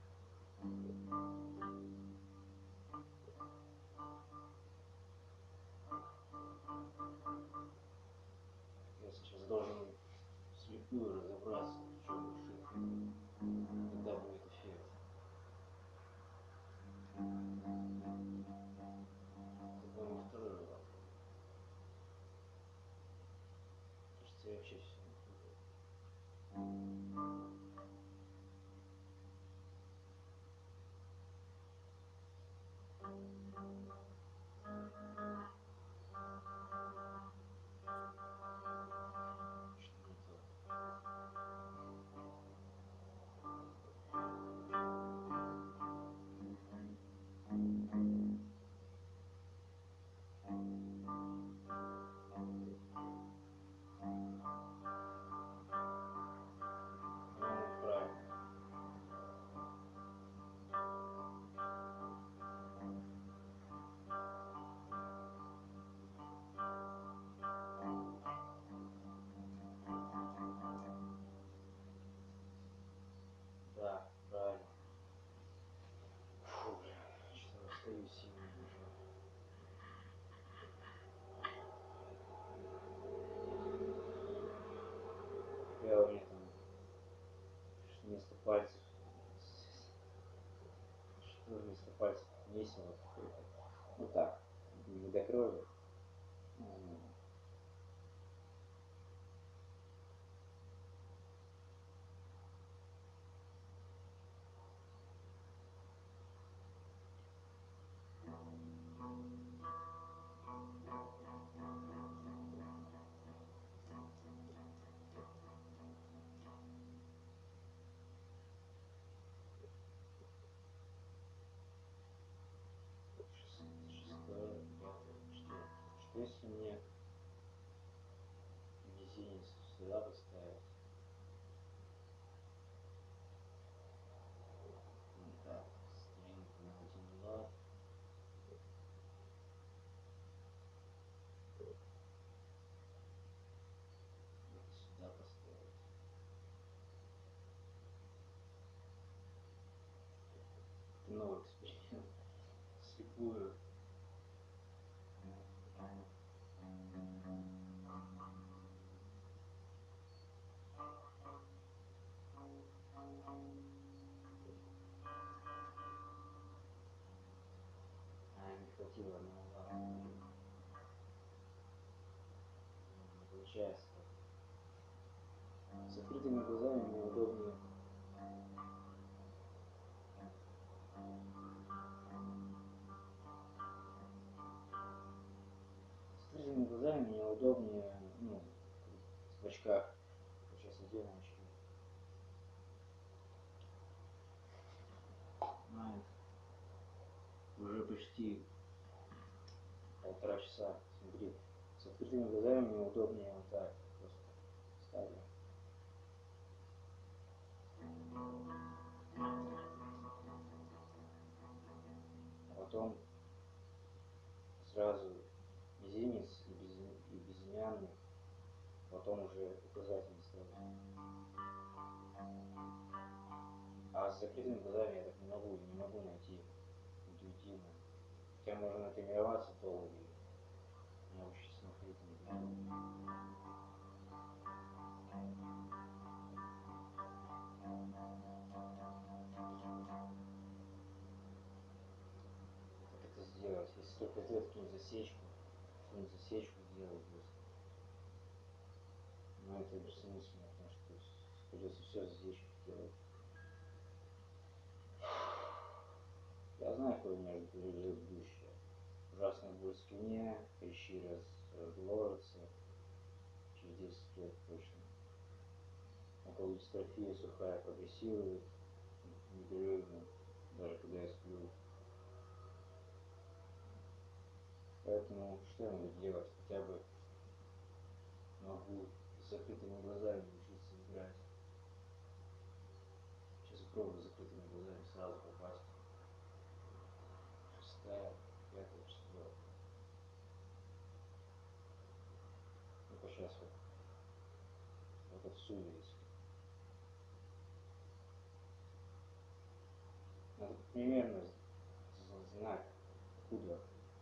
Я сейчас должен вслепую разобраться, в чем ошибка. Тогда будет эффект. Это, по-моему, второй лап. Кажется, я вообще все напутал. Что не то. По-моему, правильно. Да, правильно. Фу, бля, что-то устаю сильно уже. Я у меня там вместо пальцев, что вместо пальцев, весело какое-то. Ну так, не до крови. Шестое, пятое, четвертое. Что если мне мизинец сюда поставить? Ну так, стринг на один лад. Это сюда поставить. Это новый эксперимент. Слепую. Не хватило одного лада. Не получается так. С открытыми глазами мне удобнее. С открытыми глазами мне удобнее, ну, в очках. Сейчас одену очки. Уже почти полтора часа. Смотри, с открытыми глазами мне удобнее вот так просто ставлю. А потом сразу мизинец и безымянный, потом уже указательный ставить. А с закрытыми глазами я так не могу найти интуитивно. Хотя можно натренироваться долго и научиться находить интуитивно. Как это сделать? Если только сделать какую-нибудь засечку сделать быстро. Но это бессмысленно, потому что придется все засечку делать. Я знаю, какое у меня лежит будущее. Ужасная боль в спине, прыщи разложатся через 10 лет точно. Онкодистрофия сухая, прогрессивная. пульсирует непрерывно, даже когда я сплю. Поэтому что я могу делать? Хотя бы могу с закрытыми глазами учиться играть. Сейчас попробую с закрытыми глазами сразу попасть. Шестая, пятая, четвертая. Ну-ка сейчас вот отсюда, если. Надо примерно знать, откуда.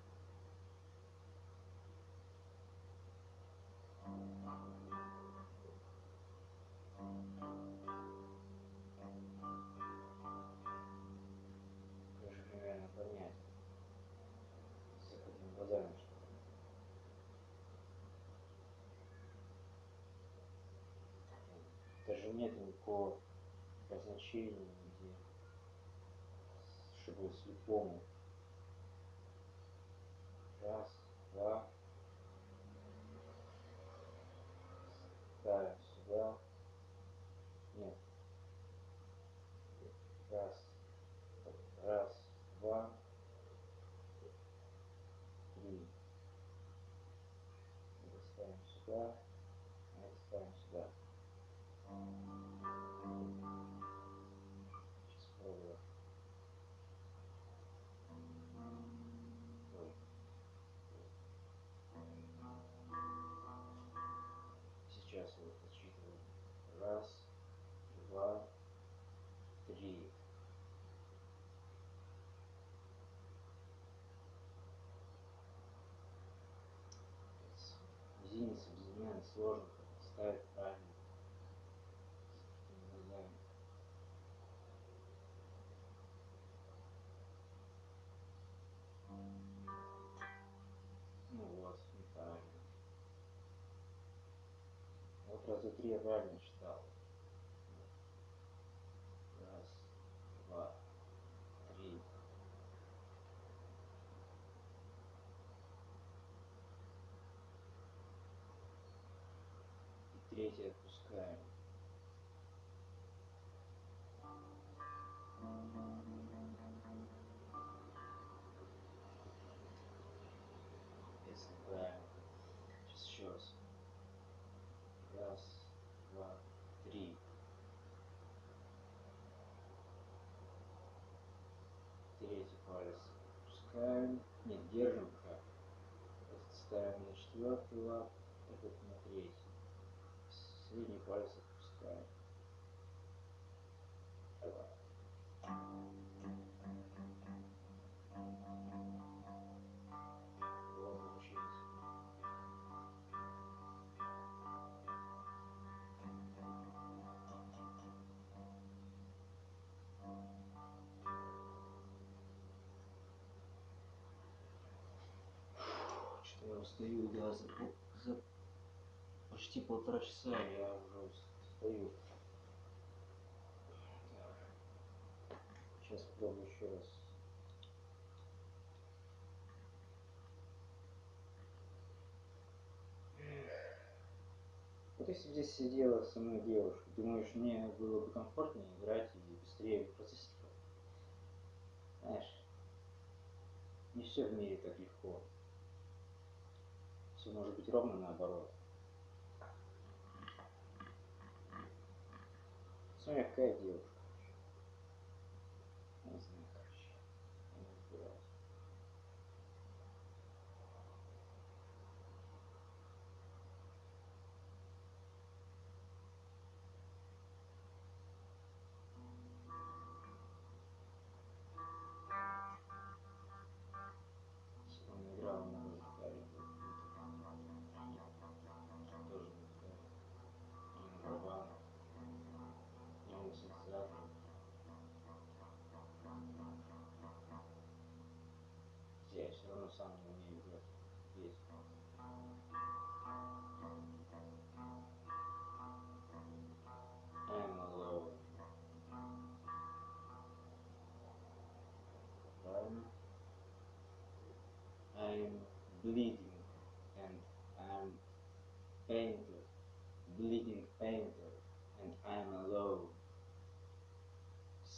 Конечно, примерно понять. С закрытыми глазами, что ли. Даже нет никакого обозначения нигде, чтобы слепому. Раз, два, ставим сюда. Нет. Раз, раз, два, три. Это ставим сюда, а это ставим сюда. Сейчас пробую. Ой. Сейчас вот отсчитываю. Раз, два, три. Мизинец, безымянный, сложно ставить правильно. С закрытыми глазами. Ну вот, неправильно. Вот раза три я правильно читал. Раз, два, три. И третий отпускаем. Если правильно. Сейчас еще раз. Раз, два, три. Третий палец отпускаем. Нет, держим пока. Этот ставим на четвертый лап, этот на третий. Средний палец отпускаем. Два. Вот научились. Что я устаю, да, за почти полтора часа я уже устаю. Так. Сейчас попробую еще раз. Вот если бы здесь сидела со мной девушка, думаешь, мне было бы комфортнее играть и быстрее в процессе? Знаешь, не все в мире так легко. Все может быть ровно наоборот. Смотри, какая девушка. Не знаю, короче. Я не разбираюсь. Сегодня играл на гитаре. Тоже на гитаре. И на барабанах. И на синтезаторе. Хотя я все равно сам не умею играть. Петь. I'm alone. Правильно? I'm bleeding and I'm painter. Bleeding painter and I'm alone.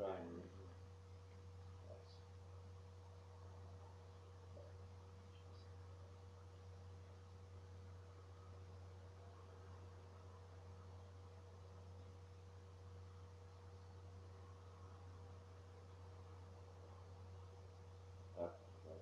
правильно держу. Так, так.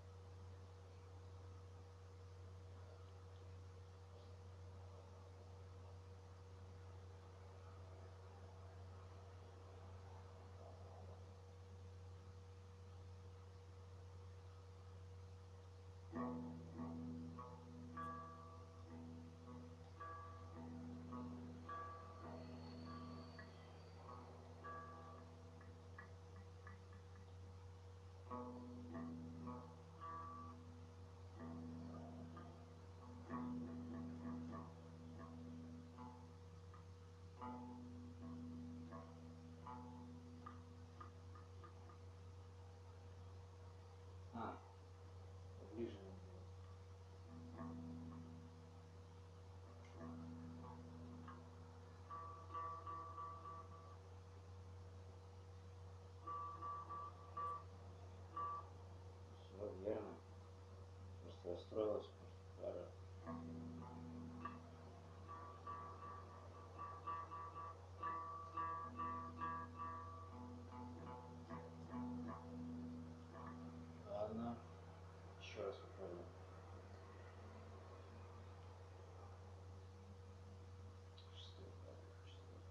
А, поближе надо было. Все верно. Просто расстроилась, потому что пара. Ладно. Еще раз попробуем. Шестой, да, четвертый.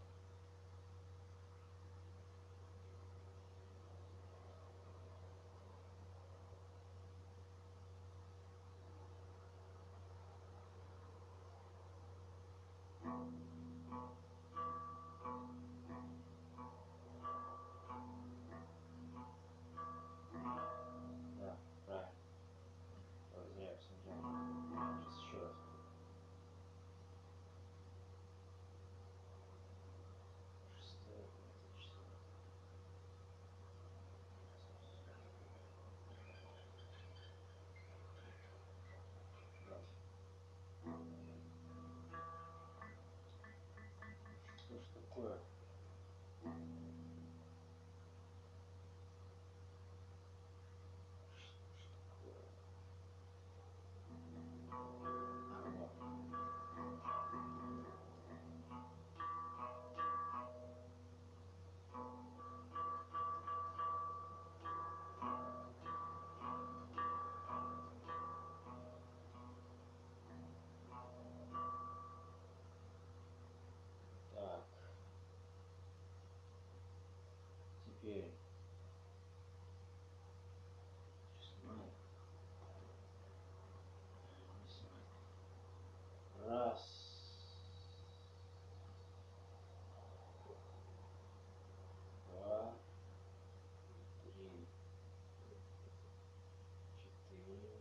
Да, правильно. Ой, зря я посмотрел. Сейчас еще раз. Шестое, пятое, четвертое. Да. Что ж такое? А, вот. Так. Теперь снимаем. Не снимаем. Раз. Два. Три. Четыре.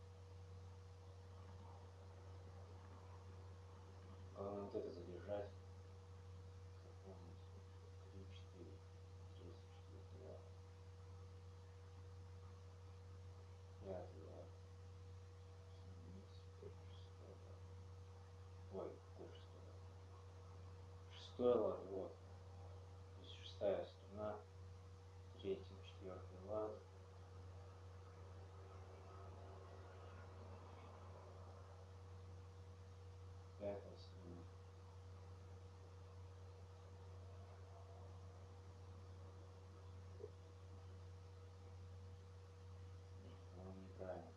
Главное вот это задержать. Запомнить. Три, четыре. Третий, четвертый лад. Пятый лад. Шестой лад. Ой, какой шестой лад? Шестой лад, вот. То есть шестая струна. Третий, четвертый лад. Пятая струна. По-моему, неправильно.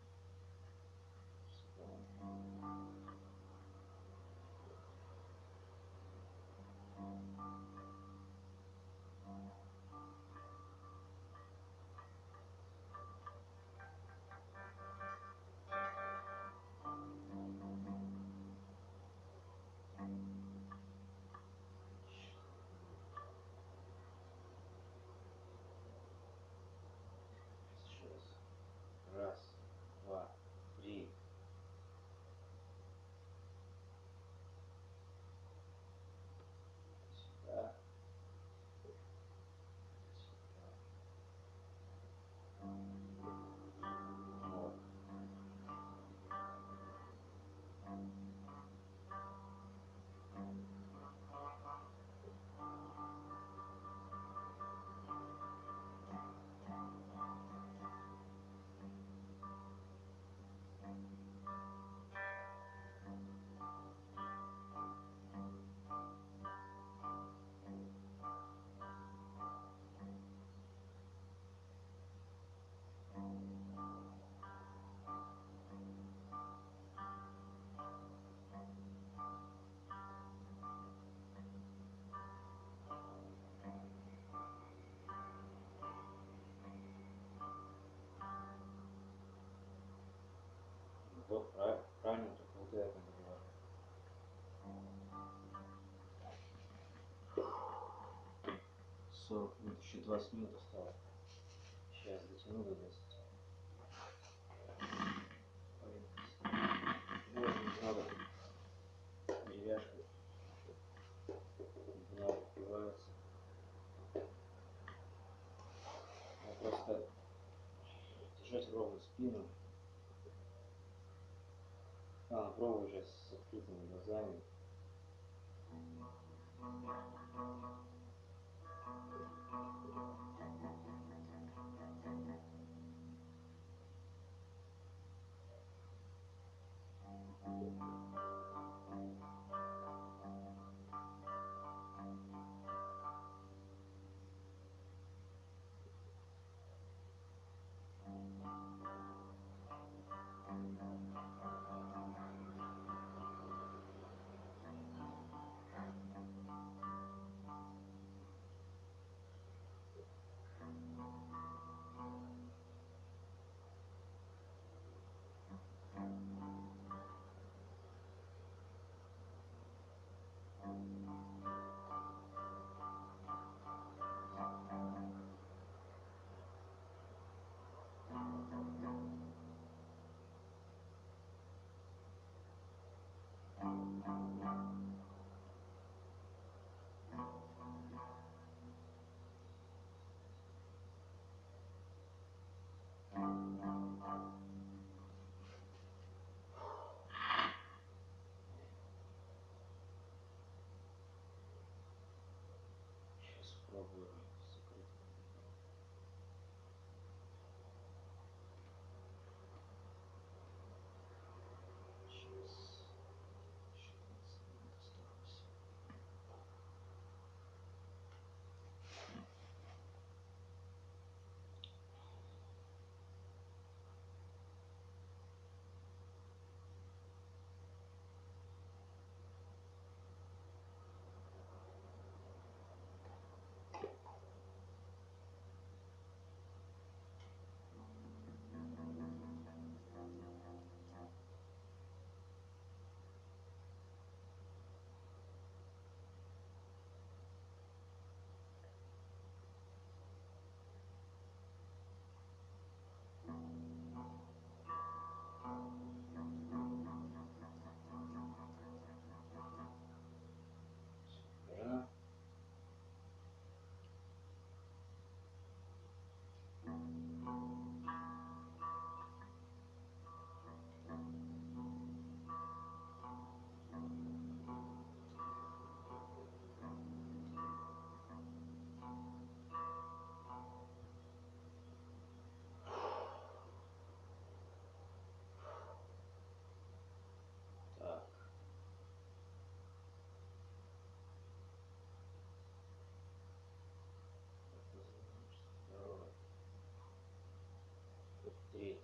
40 минут, еще 20 минут осталось. Сейчас дотяну до 20. Вот немного деревяшка. Немного впивается. Просто держать ровно спину. Пробую уже с открытыми глазами. Сейчас пробую закрыть. Сейчас 16 минут осталось. Верно? Так. Второе. Третье.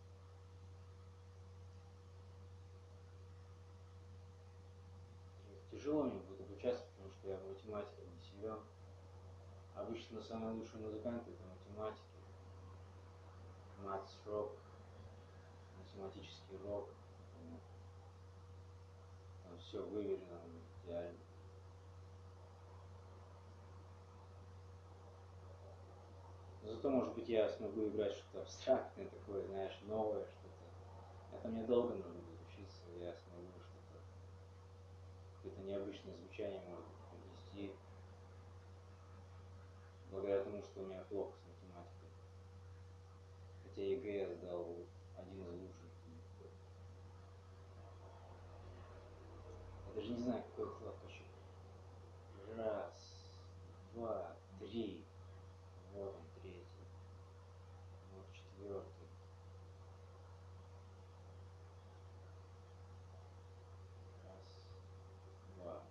Тяжело мне будет обучаться, потому что я в математике не силен. Обычно самые лучшие музыканты это математики. Матс-рок, математический рок. Там все выверено, идеально. Зато, может быть, я смогу играть что-то абстрактное такое, знаешь, новое что-то. Это мне долго нужно будет учиться, я смогу что-то, какое-то необычное звучание, может быть, принести. Благодаря тому, что у меня плохо с математикой. Хотя ЕГЭ я сдал один из лучших. Я даже не знаю, какой хлопочек. Раз, два, три. Вот он, третий. Вот четвертый. Раз, два.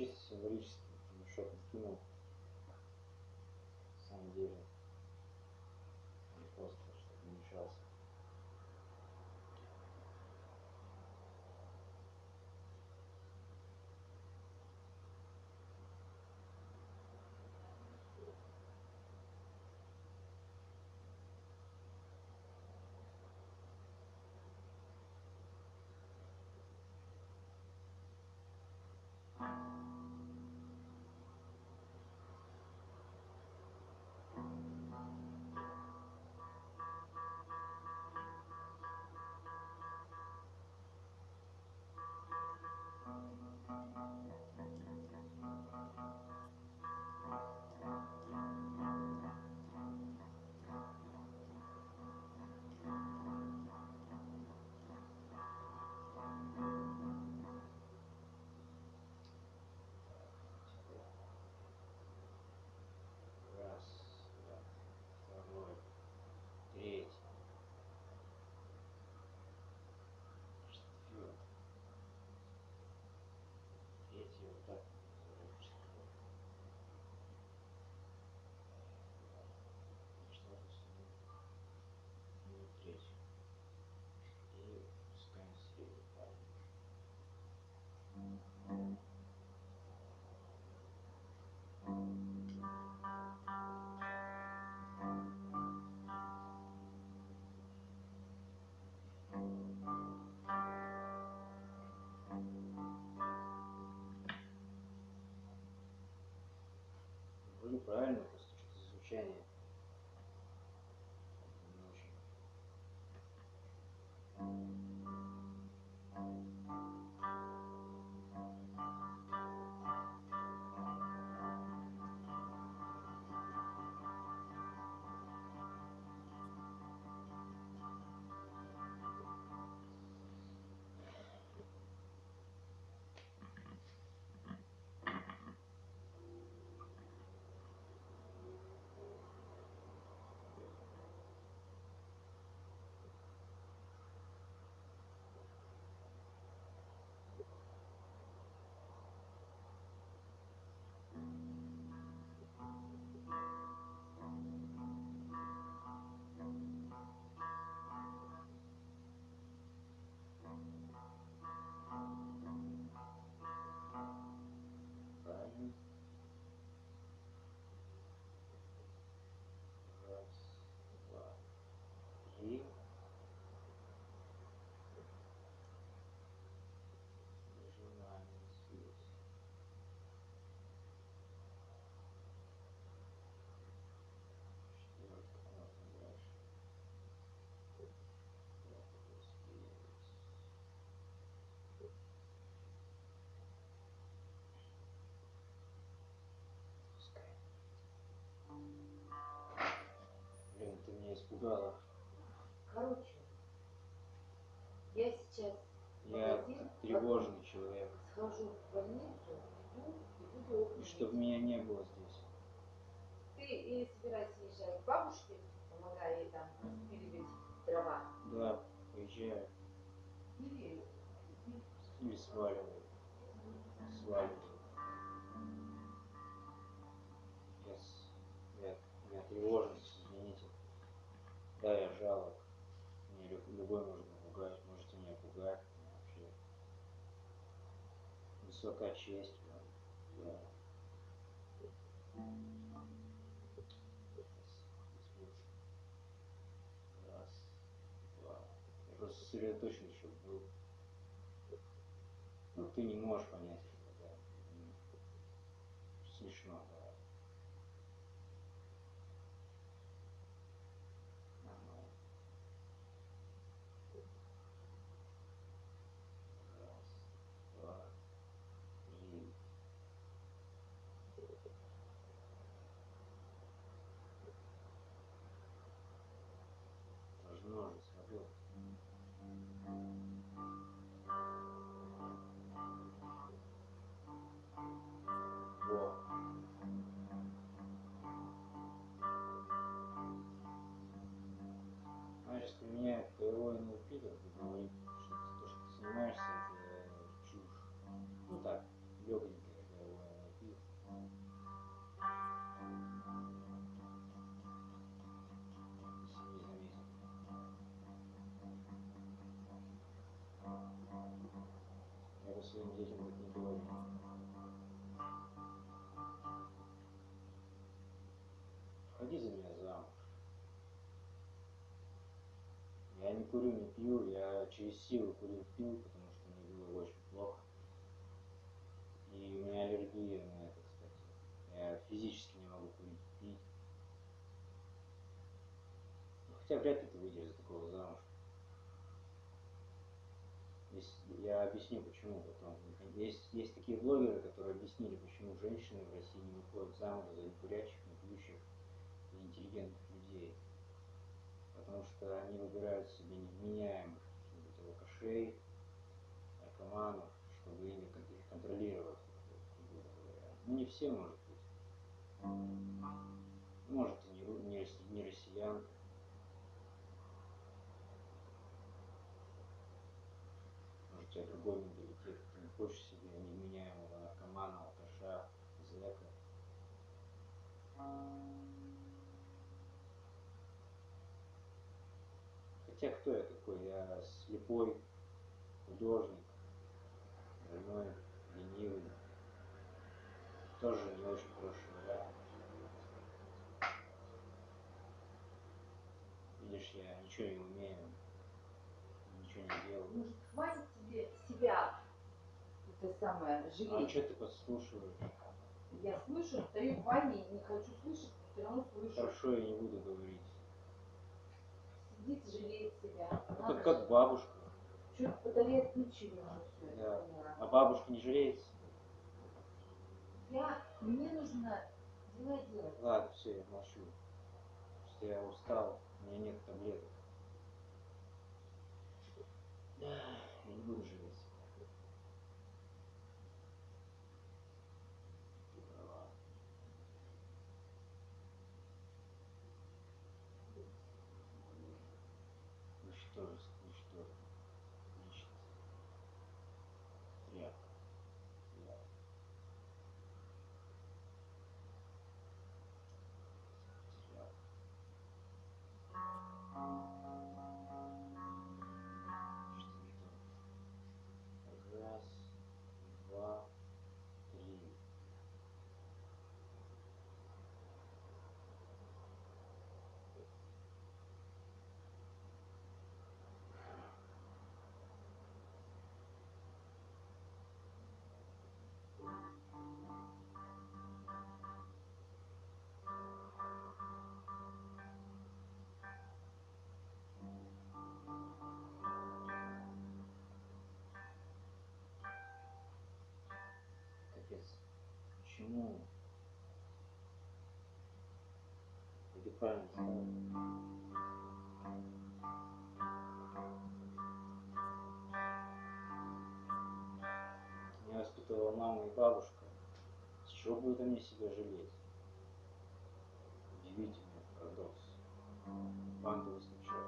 чисто символически, на счет кинул. На самом деле. Не просто, чтобы не мешался. Раз, второй, третий, четвертый. Третий вот так. Четвертый. Четвертый сюда. И третий. И пускаем средний палец. Вроде правильно, просто что-то звучание не очень. Правильно. Раз, два, три. Нажимаем здесь. Четвертый, можно дальше. Пятый, здесь. Пускай. Блин, ты меня испугала. Короче, я сейчас Я тревожный человек. схожу в больницу, иду и буду И чтобы меня не было здесь. Ты или собирайся езжать к бабушке, помогай ей там распиливать дрова. Да, поезжаю. Или Или сваливаю. Сваливаю. У меня тревожность, извините. Да, я жалок. Мне любой может напугать. Можете меня пугать. Вообще. Высока честь вам. Да. Раз, два. Я просто сосредоточен, чтобы был. Ну, ты не можешь понять этого, да. Смешно, да. Нормально. Раз, два, три. Должно же сработать. Во. Знаешь, если меня КО НЛП как бы говорит, что то, что ты занимаешься, это чушь. Ну так, легонькая, когда его своим детям так не говори. Выходи за меня замуж. Я не курю, не пью, я через силу курил, пил, потому что мне было очень плохо. И у меня аллергия на это, кстати. Я физически не могу курить, пить. Ну, хотя вряд ли ты выйдешь за такого замуж. Я объясню, почему потом. Есть такие блогеры, которые объяснили, почему женщины в России не выходят замуж за некурящих, не пьющих и интеллигентных людей. Потому что они выбирают себе невменяемых каких-нибудь алкашей, наркоманов, чтобы их контролировать, грубо говоря. Ну, не все, может быть. Может, и не россиянка. Может, у тебя другой менталитет, ты не хочешь себе невменяемого наркомана, алкаша, зэка. Хотя кто я такой? Я слепой художник, больной, ленивый, тоже не очень хороший вариант. Видишь, я ничего не умею, ничего не делаю. Может, хватит тебе себя, это самое, А жалеть? что ты подслушиваешь? Я слышу, стою в ванне, не хочу слышать, но все равно слышу. Хорошо, я не буду говорить. Сидит, жалеет себя. Ну, Надо как же. бабушка. Что-то батарея отключили уже все, Да. я поняла. А бабушка не жалеет? Мне нужно дела делать. Ладно, все, я молчу. Что я устал, у меня нет таблеток. Да, я не буду жалеть себя. Ты права. Ничтожество, ничтожество. Личность. Тряпка. Тряпка. Тряпка. Что это? Раз, два, три. Капец. Почему? Или правильно сказал? Меня воспитывала мама и бабушка. С чего будет они себя жалеть? Удивительный парадокс. Квантовый скачок.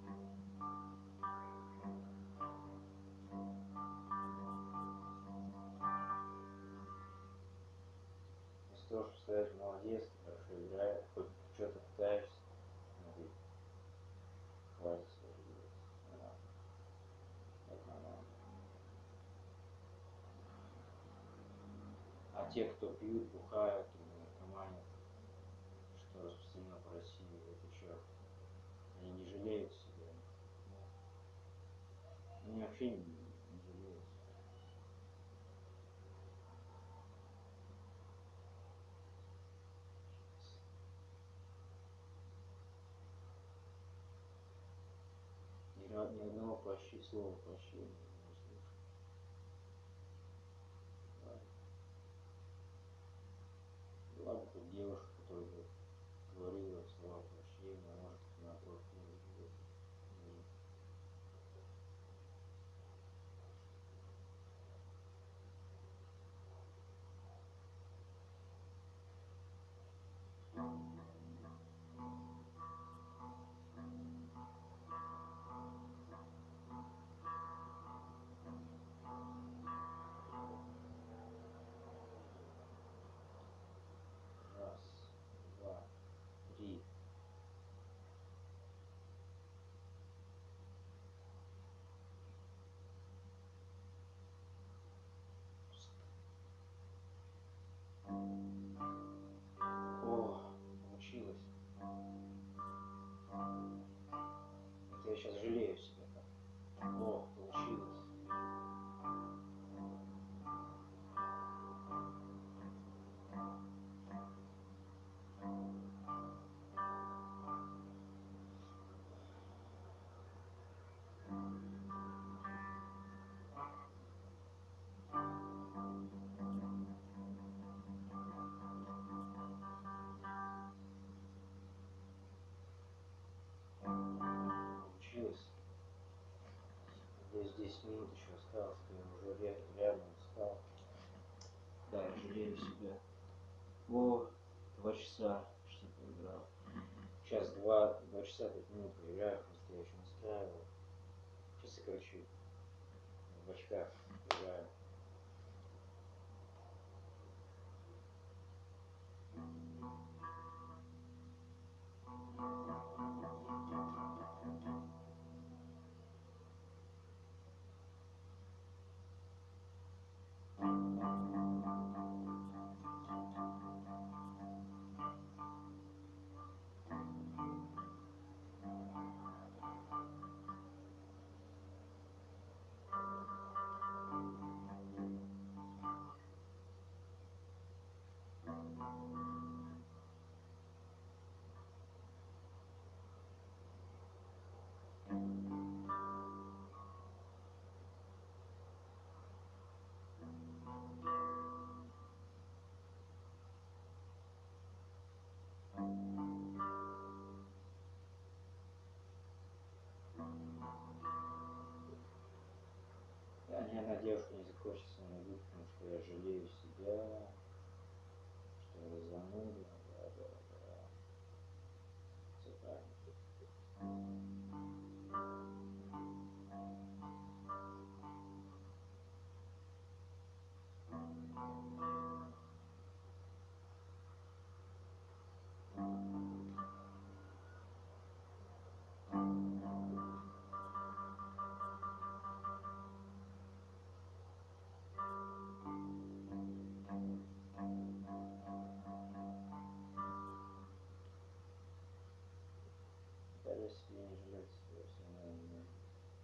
Вместо того, чтобы сказать, молодец, ты хорошо играешь, хоть что-то пытаешься, смотри, хватит себя жалеть. Нормально. Это нормально. А те, кто пьют, бухают или наркоманят, что распространено по России, это что? Они не жалеют себя. Они вообще не жалеют. Ни одного слова прощения не услышал. Ладно. Была бы хоть девушка, которая бы говорила слова прощения, а может, она просто не живет. я сейчас жалею себя. Так плохо получилось. Получилось. Здесь 10 минут еще осталось, я уже реально устал. Да, я жалею себя. О, 2 часа почти поиграл. Сейчас 2 часа 5 минут поиграю, просто я еще настраивал. Сейчас сокращу. В очках играю. Да, ни одна девушка не захочет со мной быть, потому что я жалею себя, что я зануда, да. Все правильно. Даже если я не жалею себя, все равно не нужно.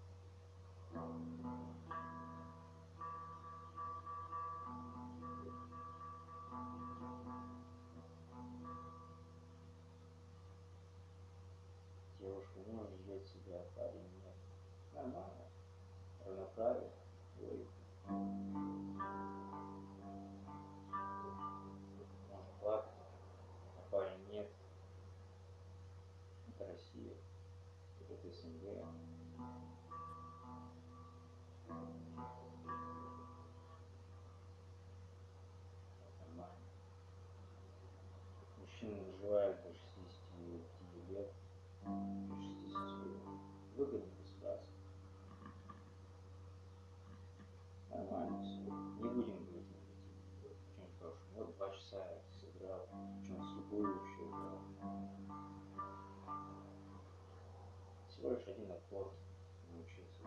Девушка может жалеть себя, а парень нет. Нормально. Равноправие. Ой. Можно плакать, а парень нет. Это Россия. Это СНГ. Нормально. Мужчины доживают до 65 лет, до 60. Выгодно государству. Нормально все. Не будем говорить негативно. Что-нибудь хорошее. Вот 2 часа я сыграл. Что-нибудь сухую еще играл. Всего лишь один аккорд научиться.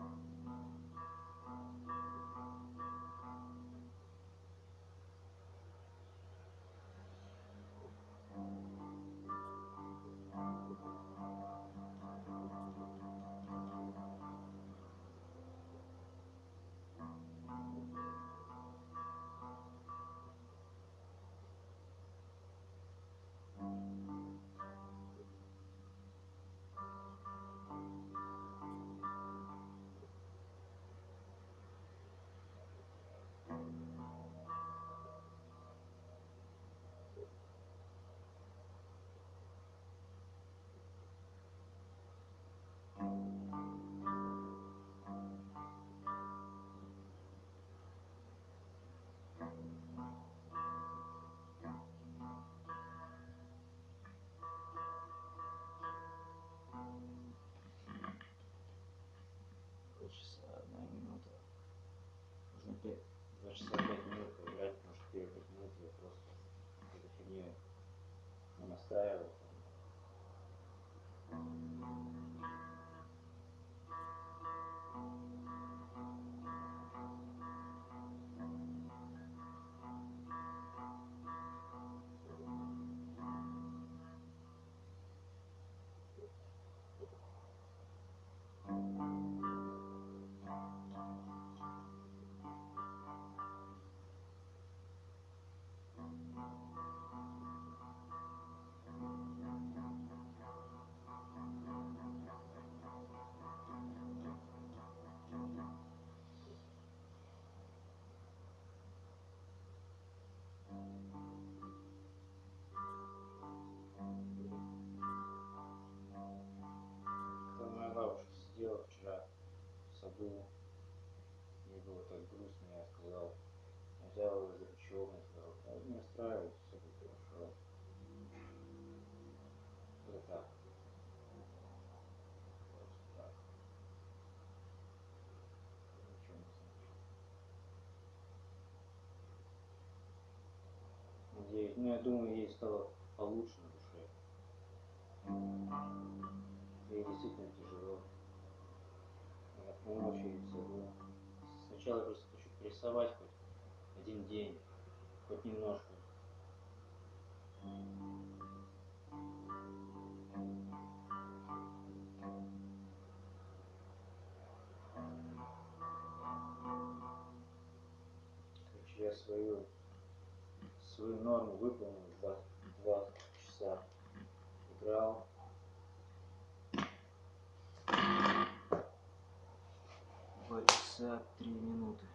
Полчаса, 1 минута. Нужно 2 часа 5 минут поиграть, потому что первые 5 минут я просто какой-то фигней не настраивал. году. Ей было так грустно, я сказал, я взял его за плечо, я сказал, да, не расстраивайся, все будет хорошо. Вот так. Просто так. Ничего не значит. Надеюсь, ну я думаю, ей стало получше на душе. Ей действительно тяжело. Я помочь ей в целом. Сначала я просто хочу порисовать хоть один день, хоть немножко. Короче, я свою норму выполнил, 2 часа играл. 2 часа 3 минуты.